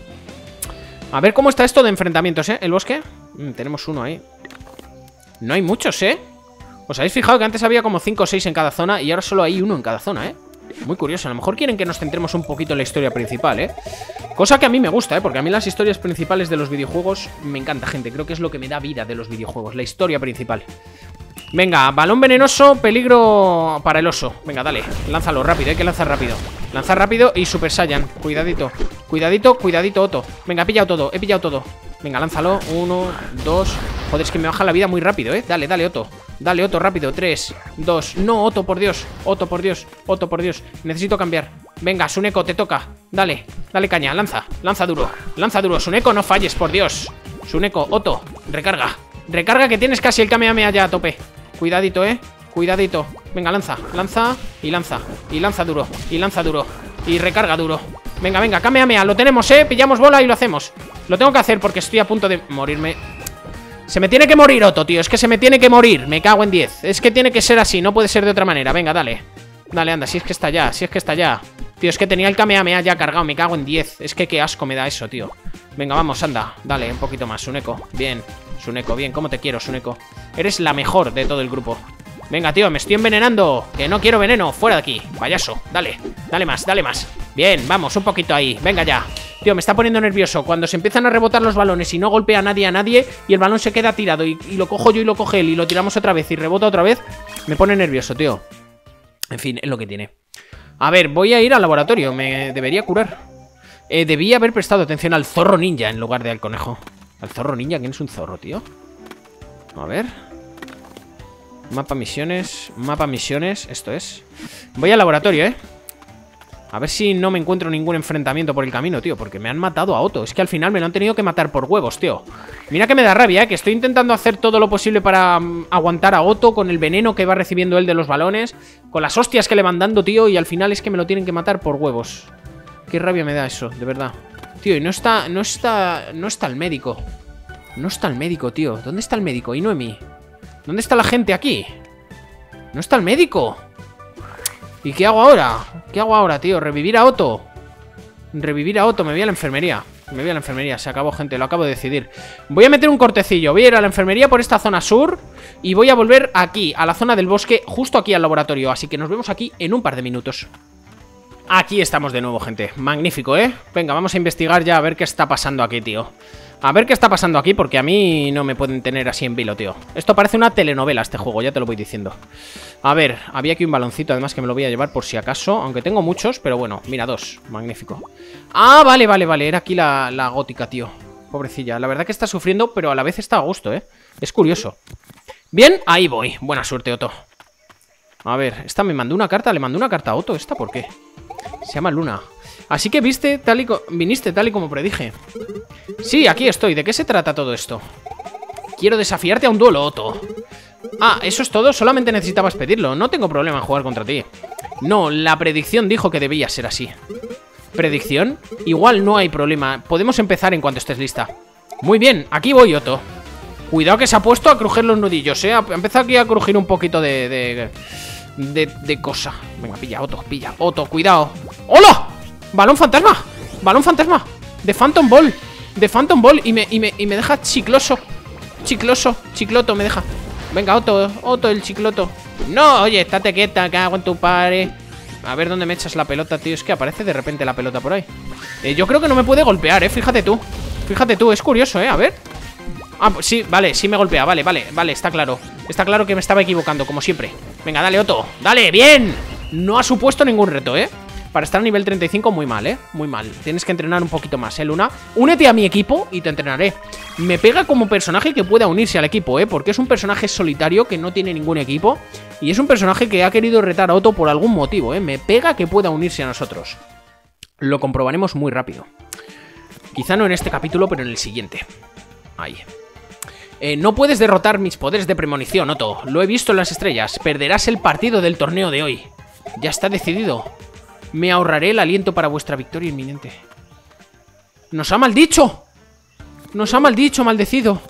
A ver cómo está esto de enfrentamientos, ¿eh? El bosque. Mm, tenemos uno ahí. No hay muchos, ¿eh? ¿Os habéis fijado que antes había como cinco o seis en cada zona y ahora solo hay uno en cada zona, ¿eh? Muy curioso. A lo mejor quieren que nos centremos un poquito en la historia principal, ¿eh? Cosa que a mí me gusta, ¿eh? Porque a mí las historias principales de los videojuegos me encanta, gente. Creo que es lo que me da vida de los videojuegos. La historia principal. Venga, balón venenoso, peligro para el oso. Venga, dale, lánzalo rápido, hay que lanzar rápido. Lanzar rápido y Super Saiyan. Cuidadito, cuidadito, cuidadito, Otto. Venga, he pillado todo, he pillado todo. Venga, lánzalo, uno, dos. Joder, es que me baja la vida muy rápido, eh. Dale, dale, Otto. Dale, Otto, rápido, tres, dos. No, Otto, por Dios, Otto, por Dios, Otto, por Dios. Necesito cambiar. Venga, Suneko, te toca. Dale, dale caña, lanza, lanza duro. Lanza duro, Suneko, no falles, por Dios. Suneko, Otto, recarga. Recarga que tienes casi el Kamehameha ya a tope. Cuidadito, eh, cuidadito. Venga, lanza, lanza y lanza. Y lanza duro, y lanza duro. Y recarga duro. Venga, venga, Kamehameha, lo tenemos, eh. Pillamos bola y lo hacemos. Lo tengo que hacer porque estoy a punto de morirme. Se me tiene que morir, Otto, tío. Es que se me tiene que morir, me cago en diez. Es que tiene que ser así, no puede ser de otra manera. Venga, dale. Dale, anda, si es que está ya, si es que está ya. Tío, es que tenía el Kamehameha ya cargado, me cago en diez. Es que qué asco me da eso, tío. Venga, vamos, anda, dale, un poquito más, Suneko. Bien, Suneko, bien, ¿cómo te quiero, Suneko? Eres la mejor de todo el grupo. Venga, tío, me estoy envenenando. Que no quiero veneno, fuera de aquí, payaso. Dale, dale más, dale más. Bien, vamos, un poquito ahí, venga ya. Tío, me está poniendo nervioso. Cuando se empiezan a rebotar los balones y no golpea a nadie a nadie y el balón se queda tirado y, y lo cojo yo y lo coge él y lo tiramos otra vez y rebota otra vez, me pone nervioso, tío. En fin, es lo que tiene. A ver, voy a ir al laboratorio, me debería curar. Eh, debí haber prestado atención al zorro ninja en lugar de al conejo. ¿Al zorro ninja? ¿Quién es un zorro, tío? A ver. Mapa misiones. Mapa misiones. Esto es. Voy al laboratorio, ¿eh? A ver si no me encuentro ningún enfrentamiento por el camino, tío. Porque me han matado a Otto. Es que al final me lo han tenido que matar por huevos, tío. Mira que me da rabia, ¿eh? Que estoy intentando hacer todo lo posible para um, aguantar a Otto con el veneno que va recibiendo él de los balones. Con las hostias que le van dando, tío. Y al final es que me lo tienen que matar por huevos. Qué rabia me da eso, de verdad. Tío, y no está, no está, no está el médico. No está el médico, tío. ¿Dónde está el médico? ¿Y Noemi? ¿Dónde está la gente aquí? No está el médico. ¿Y qué hago ahora? ¿Qué hago ahora, tío? ¿Revivir a Otto? Revivir a Otto, me voy a la enfermería. Me voy a la enfermería, se acabó, gente, lo acabo de decidir. Voy a meter un cortecillo, voy a ir a la enfermería por esta zona sur y voy a volver aquí, a la zona del bosque, justo aquí al laboratorio. Así que nos vemos aquí en un par de minutos. Aquí estamos de nuevo, gente. Magnífico, ¿eh? Venga, vamos a investigar ya a ver qué está pasando aquí, tío. A ver qué está pasando aquí, porque a mí no me pueden tener así en vilo, tío. Esto parece una telenovela, este juego, ya te lo voy diciendo. A ver, había aquí un baloncito, además que me lo voy a llevar por si acaso. Aunque tengo muchos, pero bueno, mira, dos. Magnífico. Ah, vale, vale, vale, era aquí la, la gótica, tío. Pobrecilla, la verdad que está sufriendo, pero a la vez está a gusto, ¿eh? Es curioso. Bien, ahí voy. Buena suerte, Otto. A ver, esta me mandó una carta, le mandó una carta a Otto. ¿Esta por qué? Se llama Luna. Así que viste tal y viniste tal y como predije. Sí, aquí estoy. ¿De qué se trata todo esto? Quiero desafiarte a un duelo, Otto. Ah, ¿eso es todo? Solamente necesitabas pedirlo. No tengo problema en jugar contra ti. No, la predicción dijo que debía ser así. ¿Predicción? Igual no hay problema. Podemos empezar en cuanto estés lista. Muy bien, aquí voy, Otto. Cuidado que se ha puesto a crujir los nudillos, ¿eh? Ha empezado aquí a crujir un poquito de... De, de, de cosa. Venga, pilla, Otto, pilla. Otto, cuidado. ¡Hola! ¡Balón fantasma! ¡Balón fantasma! De Phantom Ball. De Phantom Ball y me, y me, y me deja chicloso. Chicloso, chicloto me deja. Venga, Otto, Otto, el chicloto. No, oye, estate quieta, cago en tu padre. A ver dónde me echas la pelota, tío. Es que aparece de repente la pelota por ahí. eh, Yo creo que no me puede golpear, eh, fíjate tú. Fíjate tú, es curioso, eh, a ver. Ah, pues sí, vale, sí me golpea, vale, vale, vale, está claro. Está claro que me estaba equivocando, como siempre. Venga, dale, Otto, dale, bien. No ha supuesto ningún reto, eh. Para estar a nivel treinta y cinco, muy mal, ¿eh? Muy mal. Tienes que entrenar un poquito más, ¿eh, Luna? Únete a mi equipo y te entrenaré. Me pega como personaje que pueda unirse al equipo, ¿eh? Porque es un personaje solitario que no tiene ningún equipo. Y es un personaje que ha querido retar a Otto por algún motivo, ¿eh? Me pega que pueda unirse a nosotros. Lo comprobaremos muy rápido. Quizá no en este capítulo, pero en el siguiente. Ahí. Eh, no puedes derrotar mis poderes de premonición, Otto. Lo he visto en las estrellas. Perderás el partido del torneo de hoy. Ya está decidido. Me ahorraré el aliento para vuestra victoria inminente. ¡Nos ha maldicho! ¡Nos ha maldicho, maldecido!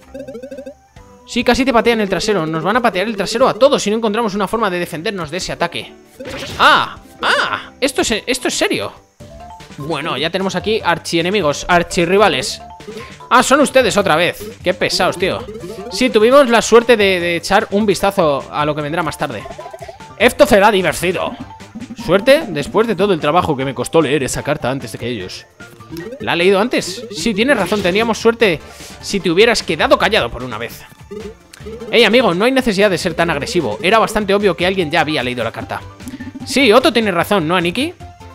Sí, casi te patean el trasero. Nos van a patear el trasero a todos si no encontramos una forma de defendernos de ese ataque. ¡Ah! ¡Ah! Esto es, esto es serio. Bueno, ya tenemos aquí archienemigos, archirrivales. Ah, son ustedes otra vez. Qué pesados, tío. Sí, tuvimos la suerte de, de echar un vistazo a lo que vendrá más tarde. Esto será divertido. Suerte después de todo el trabajo que me costó leer esa carta antes de que ellos. ¿La ha leído antes? Sí, tienes razón, teníamos suerte si te hubieras quedado callado por una vez. Hey, amigo, no hay necesidad de ser tan agresivo. Era bastante obvio que alguien ya había leído la carta. Sí, Otto tiene razón, ¿no, Aniki?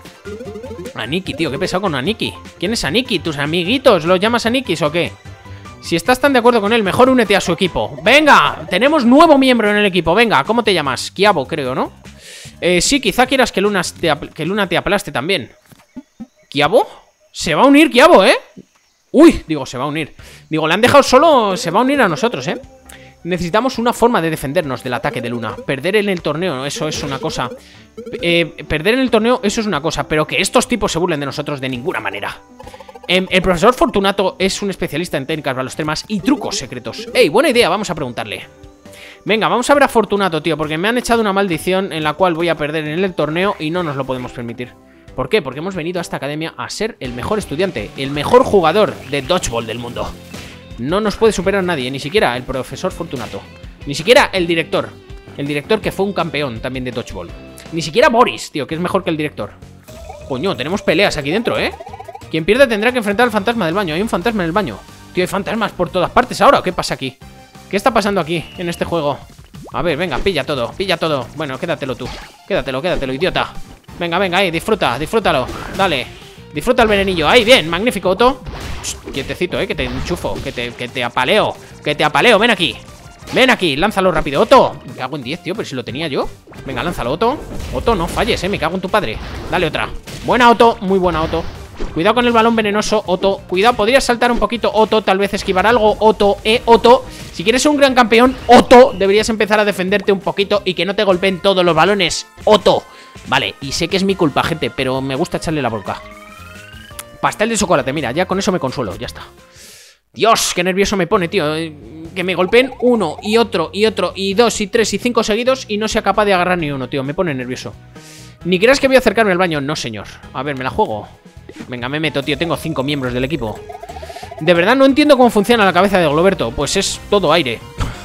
Aniki, tío, qué pesado con Aniki. ¿Quién es Aniki? ¿Tus amiguitos? ¿Los llamas Anikis o qué? Si estás tan de acuerdo con él, mejor únete a su equipo. ¡Venga! Tenemos nuevo miembro en el equipo. Venga, ¿cómo te llamas? Kiabo, creo, ¿no? Eh, sí, quizá quieras que Luna te, que Luna te aplaste también. ¿Kiabo? Se va a unir Kiabo, ¿eh? Uy, digo, se va a unir. Digo, le han dejado solo, se va a unir a nosotros, ¿eh? Necesitamos una forma de defendernos del ataque de Luna. Perder en el torneo, eso es una cosa. eh, Perder en el torneo, eso es una cosa. Pero que estos tipos se burlen de nosotros de ninguna manera. eh, El profesor Fortunato es un especialista en técnicas balostremas y trucos secretos. Ey, buena idea, vamos a preguntarle. Venga, vamos a ver a Fortunato, tío, porque me han echado una maldición en la cual voy a perder en el torneo y no nos lo podemos permitir. ¿Por qué? Porque hemos venido a esta academia a ser el mejor estudiante, el mejor jugador de dodgeball del mundo. No nos puede superar nadie, ni siquiera el profesor Fortunato. Ni siquiera el director. El director que fue un campeón también de dodgeball. Ni siquiera Boris, tío, que es mejor que el director. Coño, tenemos peleas aquí dentro, ¿eh? Quien pierda tendrá que enfrentar al fantasma del baño. Hay un fantasma en el baño. Tío, hay fantasmas por todas partes ahora. ¿Qué pasa aquí? ¿Qué está pasando aquí, en este juego? A ver, venga, pilla todo, pilla todo. Bueno, quédatelo tú. Quédatelo, quédatelo, idiota. Venga, venga, ahí, disfruta, disfrútalo. Dale, disfruta el venenillo. Ahí, bien, magnífico, Otto. Shh, quietecito, eh, que te enchufo, que te, que te apaleo. Que te apaleo, ven aquí. Ven aquí, lánzalo rápido, Otto. Me cago en diez, tío, pero si lo tenía yo. Venga, lánzalo, Otto. Otto, no falles, eh, me cago en tu padre. Dale otra. Buena, Otto, muy buena, Otto. Cuidado con el balón venenoso, Otto. Cuidado, podrías saltar un poquito, Otto. Tal vez esquivar algo, Otto, eh, Otto. Si quieres ser un gran campeón, Otto, deberías empezar a defenderte un poquito y que no te golpeen todos los balones, Otto. Vale, y sé que es mi culpa, gente, pero me gusta echarle la bronca. Pastel de chocolate, mira, ya con eso me consuelo, ya está. Dios, qué nervioso me pone, tío. Que me golpeen uno y otro y otro y dos y tres y cinco seguidos y no sea capaz de agarrar ni uno, tío. Me pone nervioso. Ni creas que voy a acercarme al baño, no, señor. A ver, me la juego. Venga, me meto, tío, tengo cinco miembros del equipo. De verdad no entiendo cómo funciona la cabeza de Globerto. Pues es todo aire.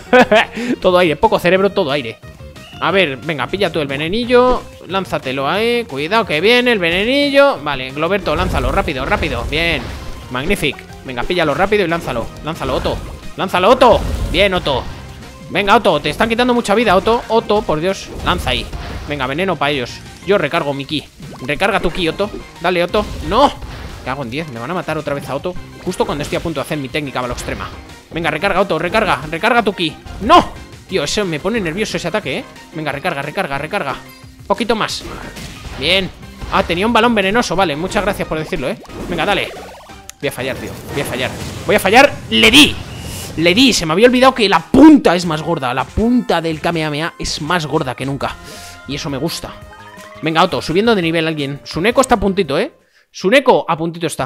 Todo aire, poco cerebro, todo aire. A ver, venga, pilla tú el venenillo. Lánzatelo ahí, cuidado que viene el venenillo. Vale, Globerto, lánzalo, rápido, rápido. Bien, magnífico. Venga, píllalo rápido y lánzalo. Lánzalo, Otto, lánzalo, Otto. Bien, Otto. Venga, Otto, te están quitando mucha vida, Otto. Otto, por Dios, lanza ahí. Venga, veneno para ellos. Yo recargo mi ki. Recarga tu ki, Otto. Dale, Otto. ¡No! Cago en diez, me van a matar otra vez a Otto justo cuando estoy a punto de hacer mi técnica balo extrema. Venga, recarga, Otto, recarga, recarga tu ki. ¡No! Tío, eso me pone nervioso ese ataque, ¿eh? Venga, recarga, recarga, recarga. Poquito más. Bien. Ah, tenía un balón venenoso, vale, muchas gracias por decirlo, ¿eh? Venga, dale. Voy a fallar, tío. Voy a fallar. Voy a fallar. ¡Le di! Le di. Se me había olvidado que la punta es más gorda. La punta del Kamehameha es más gorda que nunca. Y eso me gusta. Venga, Otto, subiendo de nivel alguien. Suneko está a puntito, ¿eh? Suneko a puntito está.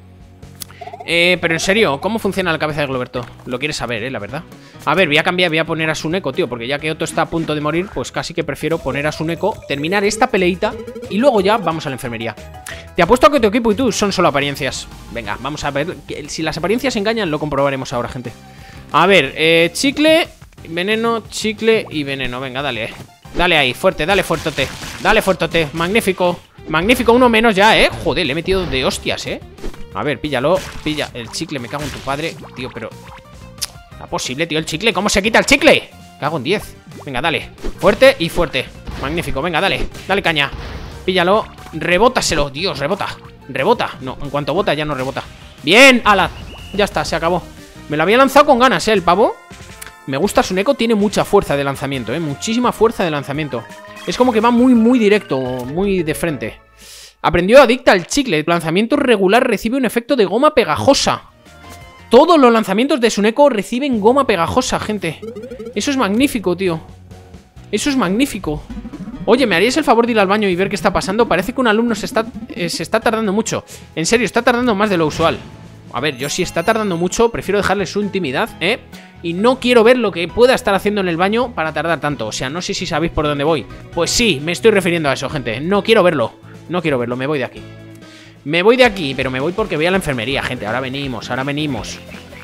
Eh, pero en serio, ¿cómo funciona la cabeza de Globerto? Lo quieres saber, eh, la verdad. A ver, voy a cambiar, voy a poner a Suneko, tío. Porque ya que Otto está a punto de morir, pues casi que prefiero poner a Suneko, terminar esta peleita y luego ya vamos a la enfermería. Te apuesto a que tu equipo y tú son solo apariencias. Venga, vamos a ver. Si las apariencias engañan, lo comprobaremos ahora, gente. A ver, eh, chicle, veneno, chicle y veneno. Venga, dale, eh. Dale ahí, fuerte, dale fuertote. Dale fuertote, magnífico. Magnífico, uno menos ya, eh. Joder, le he metido de hostias, eh. A ver, píllalo, pilla el chicle, me cago en tu padre. Tío, pero... ¿está posible, tío, el chicle? ¿Cómo se quita el chicle? Cago en diez. Venga, dale, fuerte y fuerte. Magnífico, venga, dale, dale caña. Píllalo, rebótaselo, Dios, rebota. Rebota, no, en cuanto bota ya no rebota. Bien, ala, ya está, se acabó. Me lo había lanzado con ganas, eh, el pavo. Me gusta Suneko, tiene mucha fuerza de lanzamiento, eh, muchísima fuerza de lanzamiento. Es como que va muy, muy directo, muy de frente. Aprendió adicta al chicle. El lanzamiento regular recibe un efecto de goma pegajosa. Todos los lanzamientos de Suneko reciben goma pegajosa, gente. Eso es magnífico, tío. Eso es magnífico. Oye, ¿me harías el favor de ir al baño y ver qué está pasando? Parece que un alumno se está, eh, se está tardando mucho. En serio, está tardando más de lo usual. A ver, yo si está tardando mucho, prefiero dejarle su intimidad, ¿eh? Y no quiero ver lo que pueda estar haciendo en el baño para tardar tanto. O sea, no sé si sabéis por dónde voy. Pues sí, me estoy refiriendo a eso, gente. No quiero verlo. No quiero verlo, me voy de aquí. Me voy de aquí, pero me voy porque voy a la enfermería, gente. Ahora venimos, ahora venimos.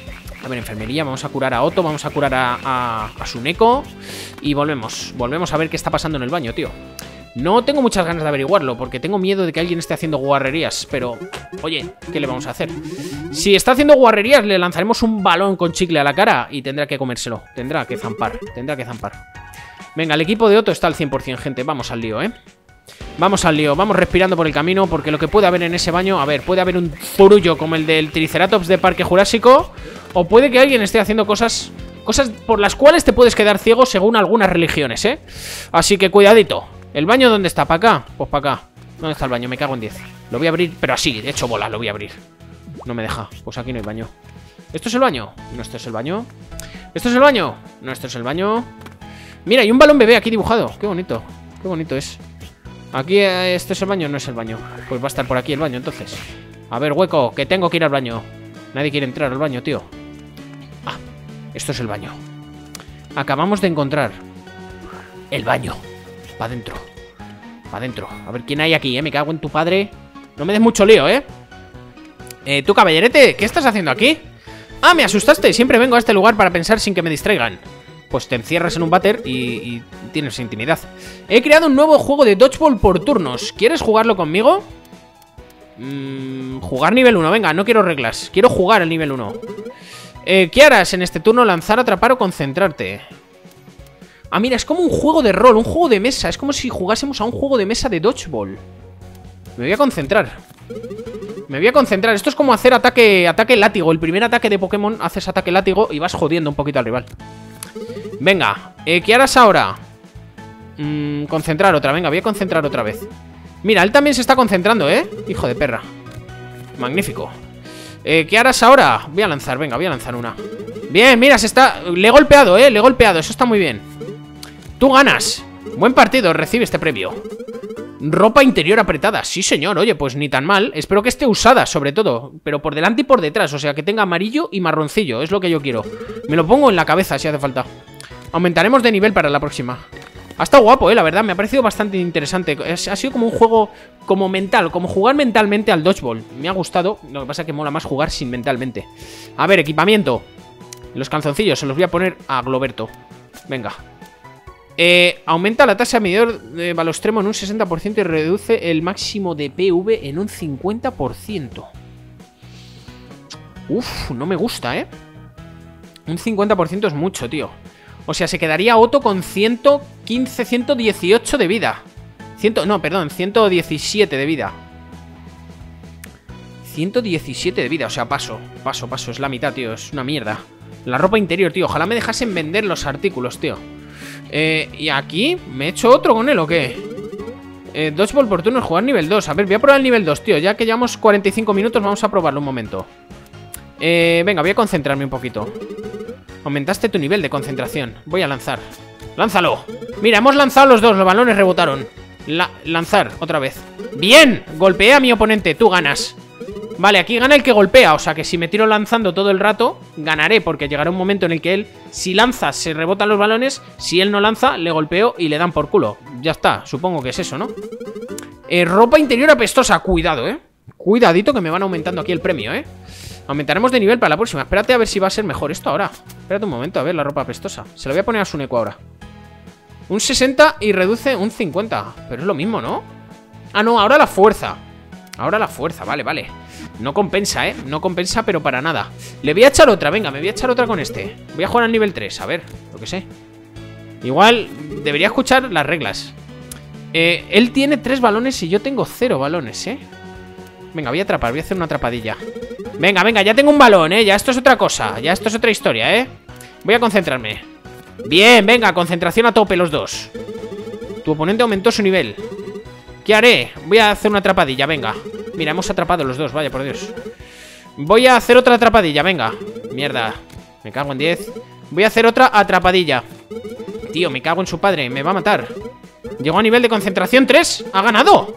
A ver, enfermería, vamos a curar a Otto, vamos a curar a, a, a Suneko. Y volvemos, volvemos a ver qué está pasando en el baño, tío. No tengo muchas ganas de averiguarlo, porque tengo miedo de que alguien esté haciendo guarrerías. Pero, oye, ¿qué le vamos a hacer? Si está haciendo guarrerías, le lanzaremos un balón con chicle a la cara y tendrá que comérselo. Tendrá que zampar, tendrá que zampar. Venga, el equipo de Otto está al cien por cien, gente. Vamos al lío, ¿eh? Vamos al lío, vamos respirando por el camino. Porque lo que puede haber en ese baño... A ver, puede haber un zurullo como el del Triceratops de Parque Jurásico. O puede que alguien esté haciendo cosas... Cosas por las cuales te puedes quedar ciego según algunas religiones, ¿eh? Así que cuidadito. ¿El baño dónde está? ¿Para acá? Pues para acá. ¿Dónde está el baño? Me cago en diez. Lo voy a abrir, pero así, de hecho bola, lo voy a abrir. No me deja. Pues aquí no hay baño. ¿Esto es el baño? No, esto es el baño. ¿Esto es el baño? No, esto es el baño. Mira, hay un balón bebé aquí dibujado. Qué bonito. Qué bonito es. Aquí, eh, ¿esto es el baño? No es el baño. Pues va a estar por aquí el baño, entonces. A ver, hueco, que tengo que ir al baño. Nadie quiere entrar al baño, tío. Ah, esto es el baño. Acabamos de encontrar el baño. Pa' adentro. Pa' adentro. A ver quién hay aquí, eh. Me cago en tu padre. No me des mucho lío, eh. Eh, tú, caballerete, ¿qué estás haciendo aquí? Ah, me asustaste. Siempre vengo a este lugar para pensar sin que me distraigan. Pues te encierras en un váter y, y tienes intimidad. He creado un nuevo juego de dodgeball por turnos. ¿Quieres jugarlo conmigo? Mm, jugar nivel uno, venga, no quiero reglas. Quiero jugar al nivel uno. eh, ¿Qué harás en este turno? Lanzar, atrapar o concentrarte. Ah, mira, es como un juego de rol, un juego de mesa. Es como si jugásemos a un juego de mesa de dodgeball. Me voy a concentrar. Me voy a concentrar. Esto es como hacer ataque, ataque látigo. El primer ataque de Pokémon haces ataque látigo y vas jodiendo un poquito al rival. Venga, eh, ¿qué harás ahora? Mm, concentrar otra, venga, voy a concentrar otra vez. Mira, él también se está concentrando, ¿eh? Hijo de perra. Magnífico. eh, ¿Qué harás ahora? Voy a lanzar, venga, voy a lanzar una. Bien, mira, se está... Le he golpeado, ¿eh? Le he golpeado, eso está muy bien. Tú ganas. Buen partido, recibe este premio. Ropa interior apretada, sí señor, oye, pues ni tan mal. Espero que esté usada, sobre todo, pero por delante y por detrás, o sea, que tenga amarillo y marroncillo. Es lo que yo quiero. Me lo pongo en la cabeza si hace falta. Aumentaremos de nivel para la próxima. Ha estado guapo, eh, la verdad, me ha parecido bastante interesante. Es, ha sido como un juego como mental, como jugar mentalmente al dodgeball. Me ha gustado, lo que pasa es que mola más jugar sin mentalmente. A ver, equipamiento. Los calzoncillos se los voy a poner a Globerto. Venga. Eh, aumenta la tasa medidor de balostremo en un sesenta por ciento y reduce el máximo de P V en un cincuenta por ciento. Uf, no me gusta, ¿eh? Un cincuenta por ciento es mucho, tío. O sea, se quedaría Otto con ciento quince, ciento dieciocho de vida. cien, no, perdón, ciento diecisiete de vida. ciento diecisiete de vida, o sea, paso, paso, paso, es la mitad, tío, es una mierda. La ropa interior, tío, ojalá me dejasen vender los artículos, tío. Eh, ¿y aquí? ¿Me he hecho otro con él o qué? Eh, Dodgeball por turno, jugar nivel dos. A ver, voy a probar el nivel dos, tío. Ya que llevamos cuarenta y cinco minutos, vamos a probarlo un momento. Eh, venga, voy a concentrarme un poquito. Aumentaste tu nivel de concentración. Voy a lanzar. ¡Lánzalo! Mira, hemos lanzado los dos, los balones rebotaron. La lanzar, otra vez. ¡Bien! Golpeé a mi oponente, tú ganas. Vale, aquí gana el que golpea. O sea que si me tiro lanzando todo el rato, ganaré, porque llegará un momento en el que él, si lanza, se rebotan los balones. Si él no lanza, le golpeo y le dan por culo. Ya está, supongo que es eso, ¿no? Eh, ropa interior apestosa, cuidado, eh. Cuidadito que me van aumentando aquí el premio, eh. Aumentaremos de nivel para la próxima. Espérate a ver si va a ser mejor esto ahora. Espérate un momento, a ver la ropa apestosa. Se lo voy a poner a Suneko ahora. Un sesenta y reduce un cincuenta. Pero es lo mismo, ¿no? Ah, no, ahora la fuerza. Ahora la fuerza, vale, vale. No compensa, ¿eh? No compensa, pero para nada. Le voy a echar otra, venga, me voy a echar otra con este. Voy a jugar al nivel tres, a ver, lo que sé. Igual, debería escuchar las reglas. eh, Él tiene tres balones y yo tengo cero balones, ¿eh? Venga, voy a atrapar, voy a hacer una atrapadilla. Venga, venga, ya tengo un balón, ¿eh? Ya esto es otra cosa, ya esto es otra historia, ¿eh? Voy a concentrarme. Bien, venga, concentración a tope los dos. Tu oponente aumentó su nivel. ¿Qué haré? Voy a hacer una atrapadilla, venga. Mira, hemos atrapado los dos, vaya por Dios. Voy a hacer otra atrapadilla, venga. Mierda, me cago en diez. Voy a hacer otra atrapadilla. Tío, me cago en su padre, me va a matar. Llegó a nivel de concentración tres. ¡Ha ganado!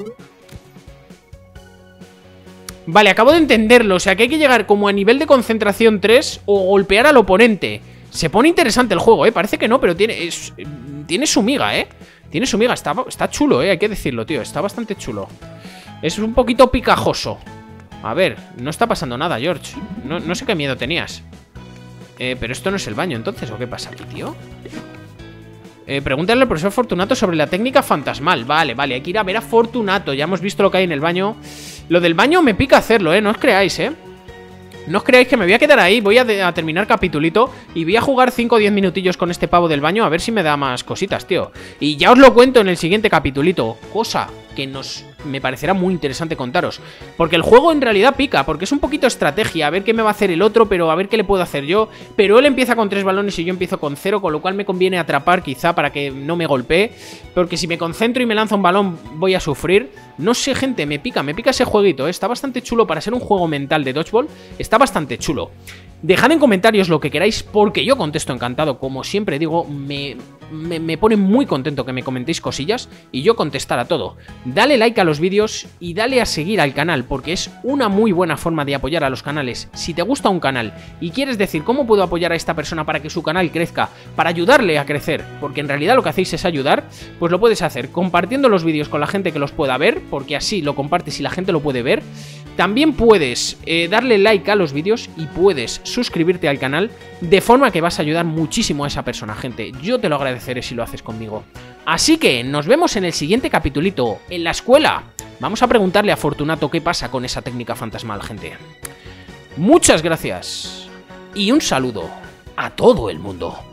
Vale, acabo de entenderlo. O sea que hay que llegar como a nivel de concentración tres o golpear al oponente. Se pone interesante el juego, eh. Parece que no, pero tiene, es, tiene su miga, eh. Tiene su miga, está, está chulo, eh. Hay que decirlo, tío, está bastante chulo. Es un poquito picajoso. A ver, no está pasando nada, George. No, no sé qué miedo tenías. Eh, pero esto no es el baño, entonces, ¿o qué pasa aquí, tío? Eh, pregúntale al profesor Fortunato sobre la técnica fantasmal. Vale, vale, hay que ir a ver a Fortunato. Ya hemos visto lo que hay en el baño. Lo del baño me pica hacerlo, eh. No os creáis, eh. No os creáis que me voy a quedar ahí. Voy a, a terminar capitulito y voy a jugar cinco o diez minutillos con este pavo del baño. A ver si me da más cositas, tío. Y ya os lo cuento en el siguiente capitulito. Cosa que nos... me parecerá muy interesante contaros. Porque el juego en realidad pica, porque es un poquito estrategia. A ver qué me va a hacer el otro, pero a ver qué le puedo hacer yo. Pero él empieza con tres balones y yo empiezo con cero, con lo cual me conviene atrapar quizá para que no me golpee. Porque si me concentro y me lanza un balón voy a sufrir. No sé, gente, me pica, me pica ese jueguito, ¿eh? Está bastante chulo para ser un juego mental de Dodgeball. Está bastante chulo. Dejad en comentarios lo que queráis, porque yo contesto encantado. Como siempre digo, me, me, me pone muy contento que me comentéis cosillas y yo contestar a todo. Dale like a los vídeos y dale a seguir al canal, porque es una muy buena forma de apoyar a los canales. Si te gusta un canal y quieres decir cómo puedo apoyar a esta persona para que su canal crezca, para ayudarle a crecer, porque en realidad lo que hacéis es ayudar, pues lo puedes hacer compartiendo los vídeos con la gente que los pueda ver, porque así lo compartes y la gente lo puede ver. También puedes eh, darle like a los vídeos y puedes suscribirte al canal, de forma que vas a ayudar muchísimo a esa persona, gente. Yo te lo agradeceré si lo haces conmigo. Así que nos vemos en el siguiente capitulito, en la escuela. Vamos a preguntarle a Fortunato qué pasa con esa técnica fantasmal, gente. Muchas gracias y un saludo a todo el mundo.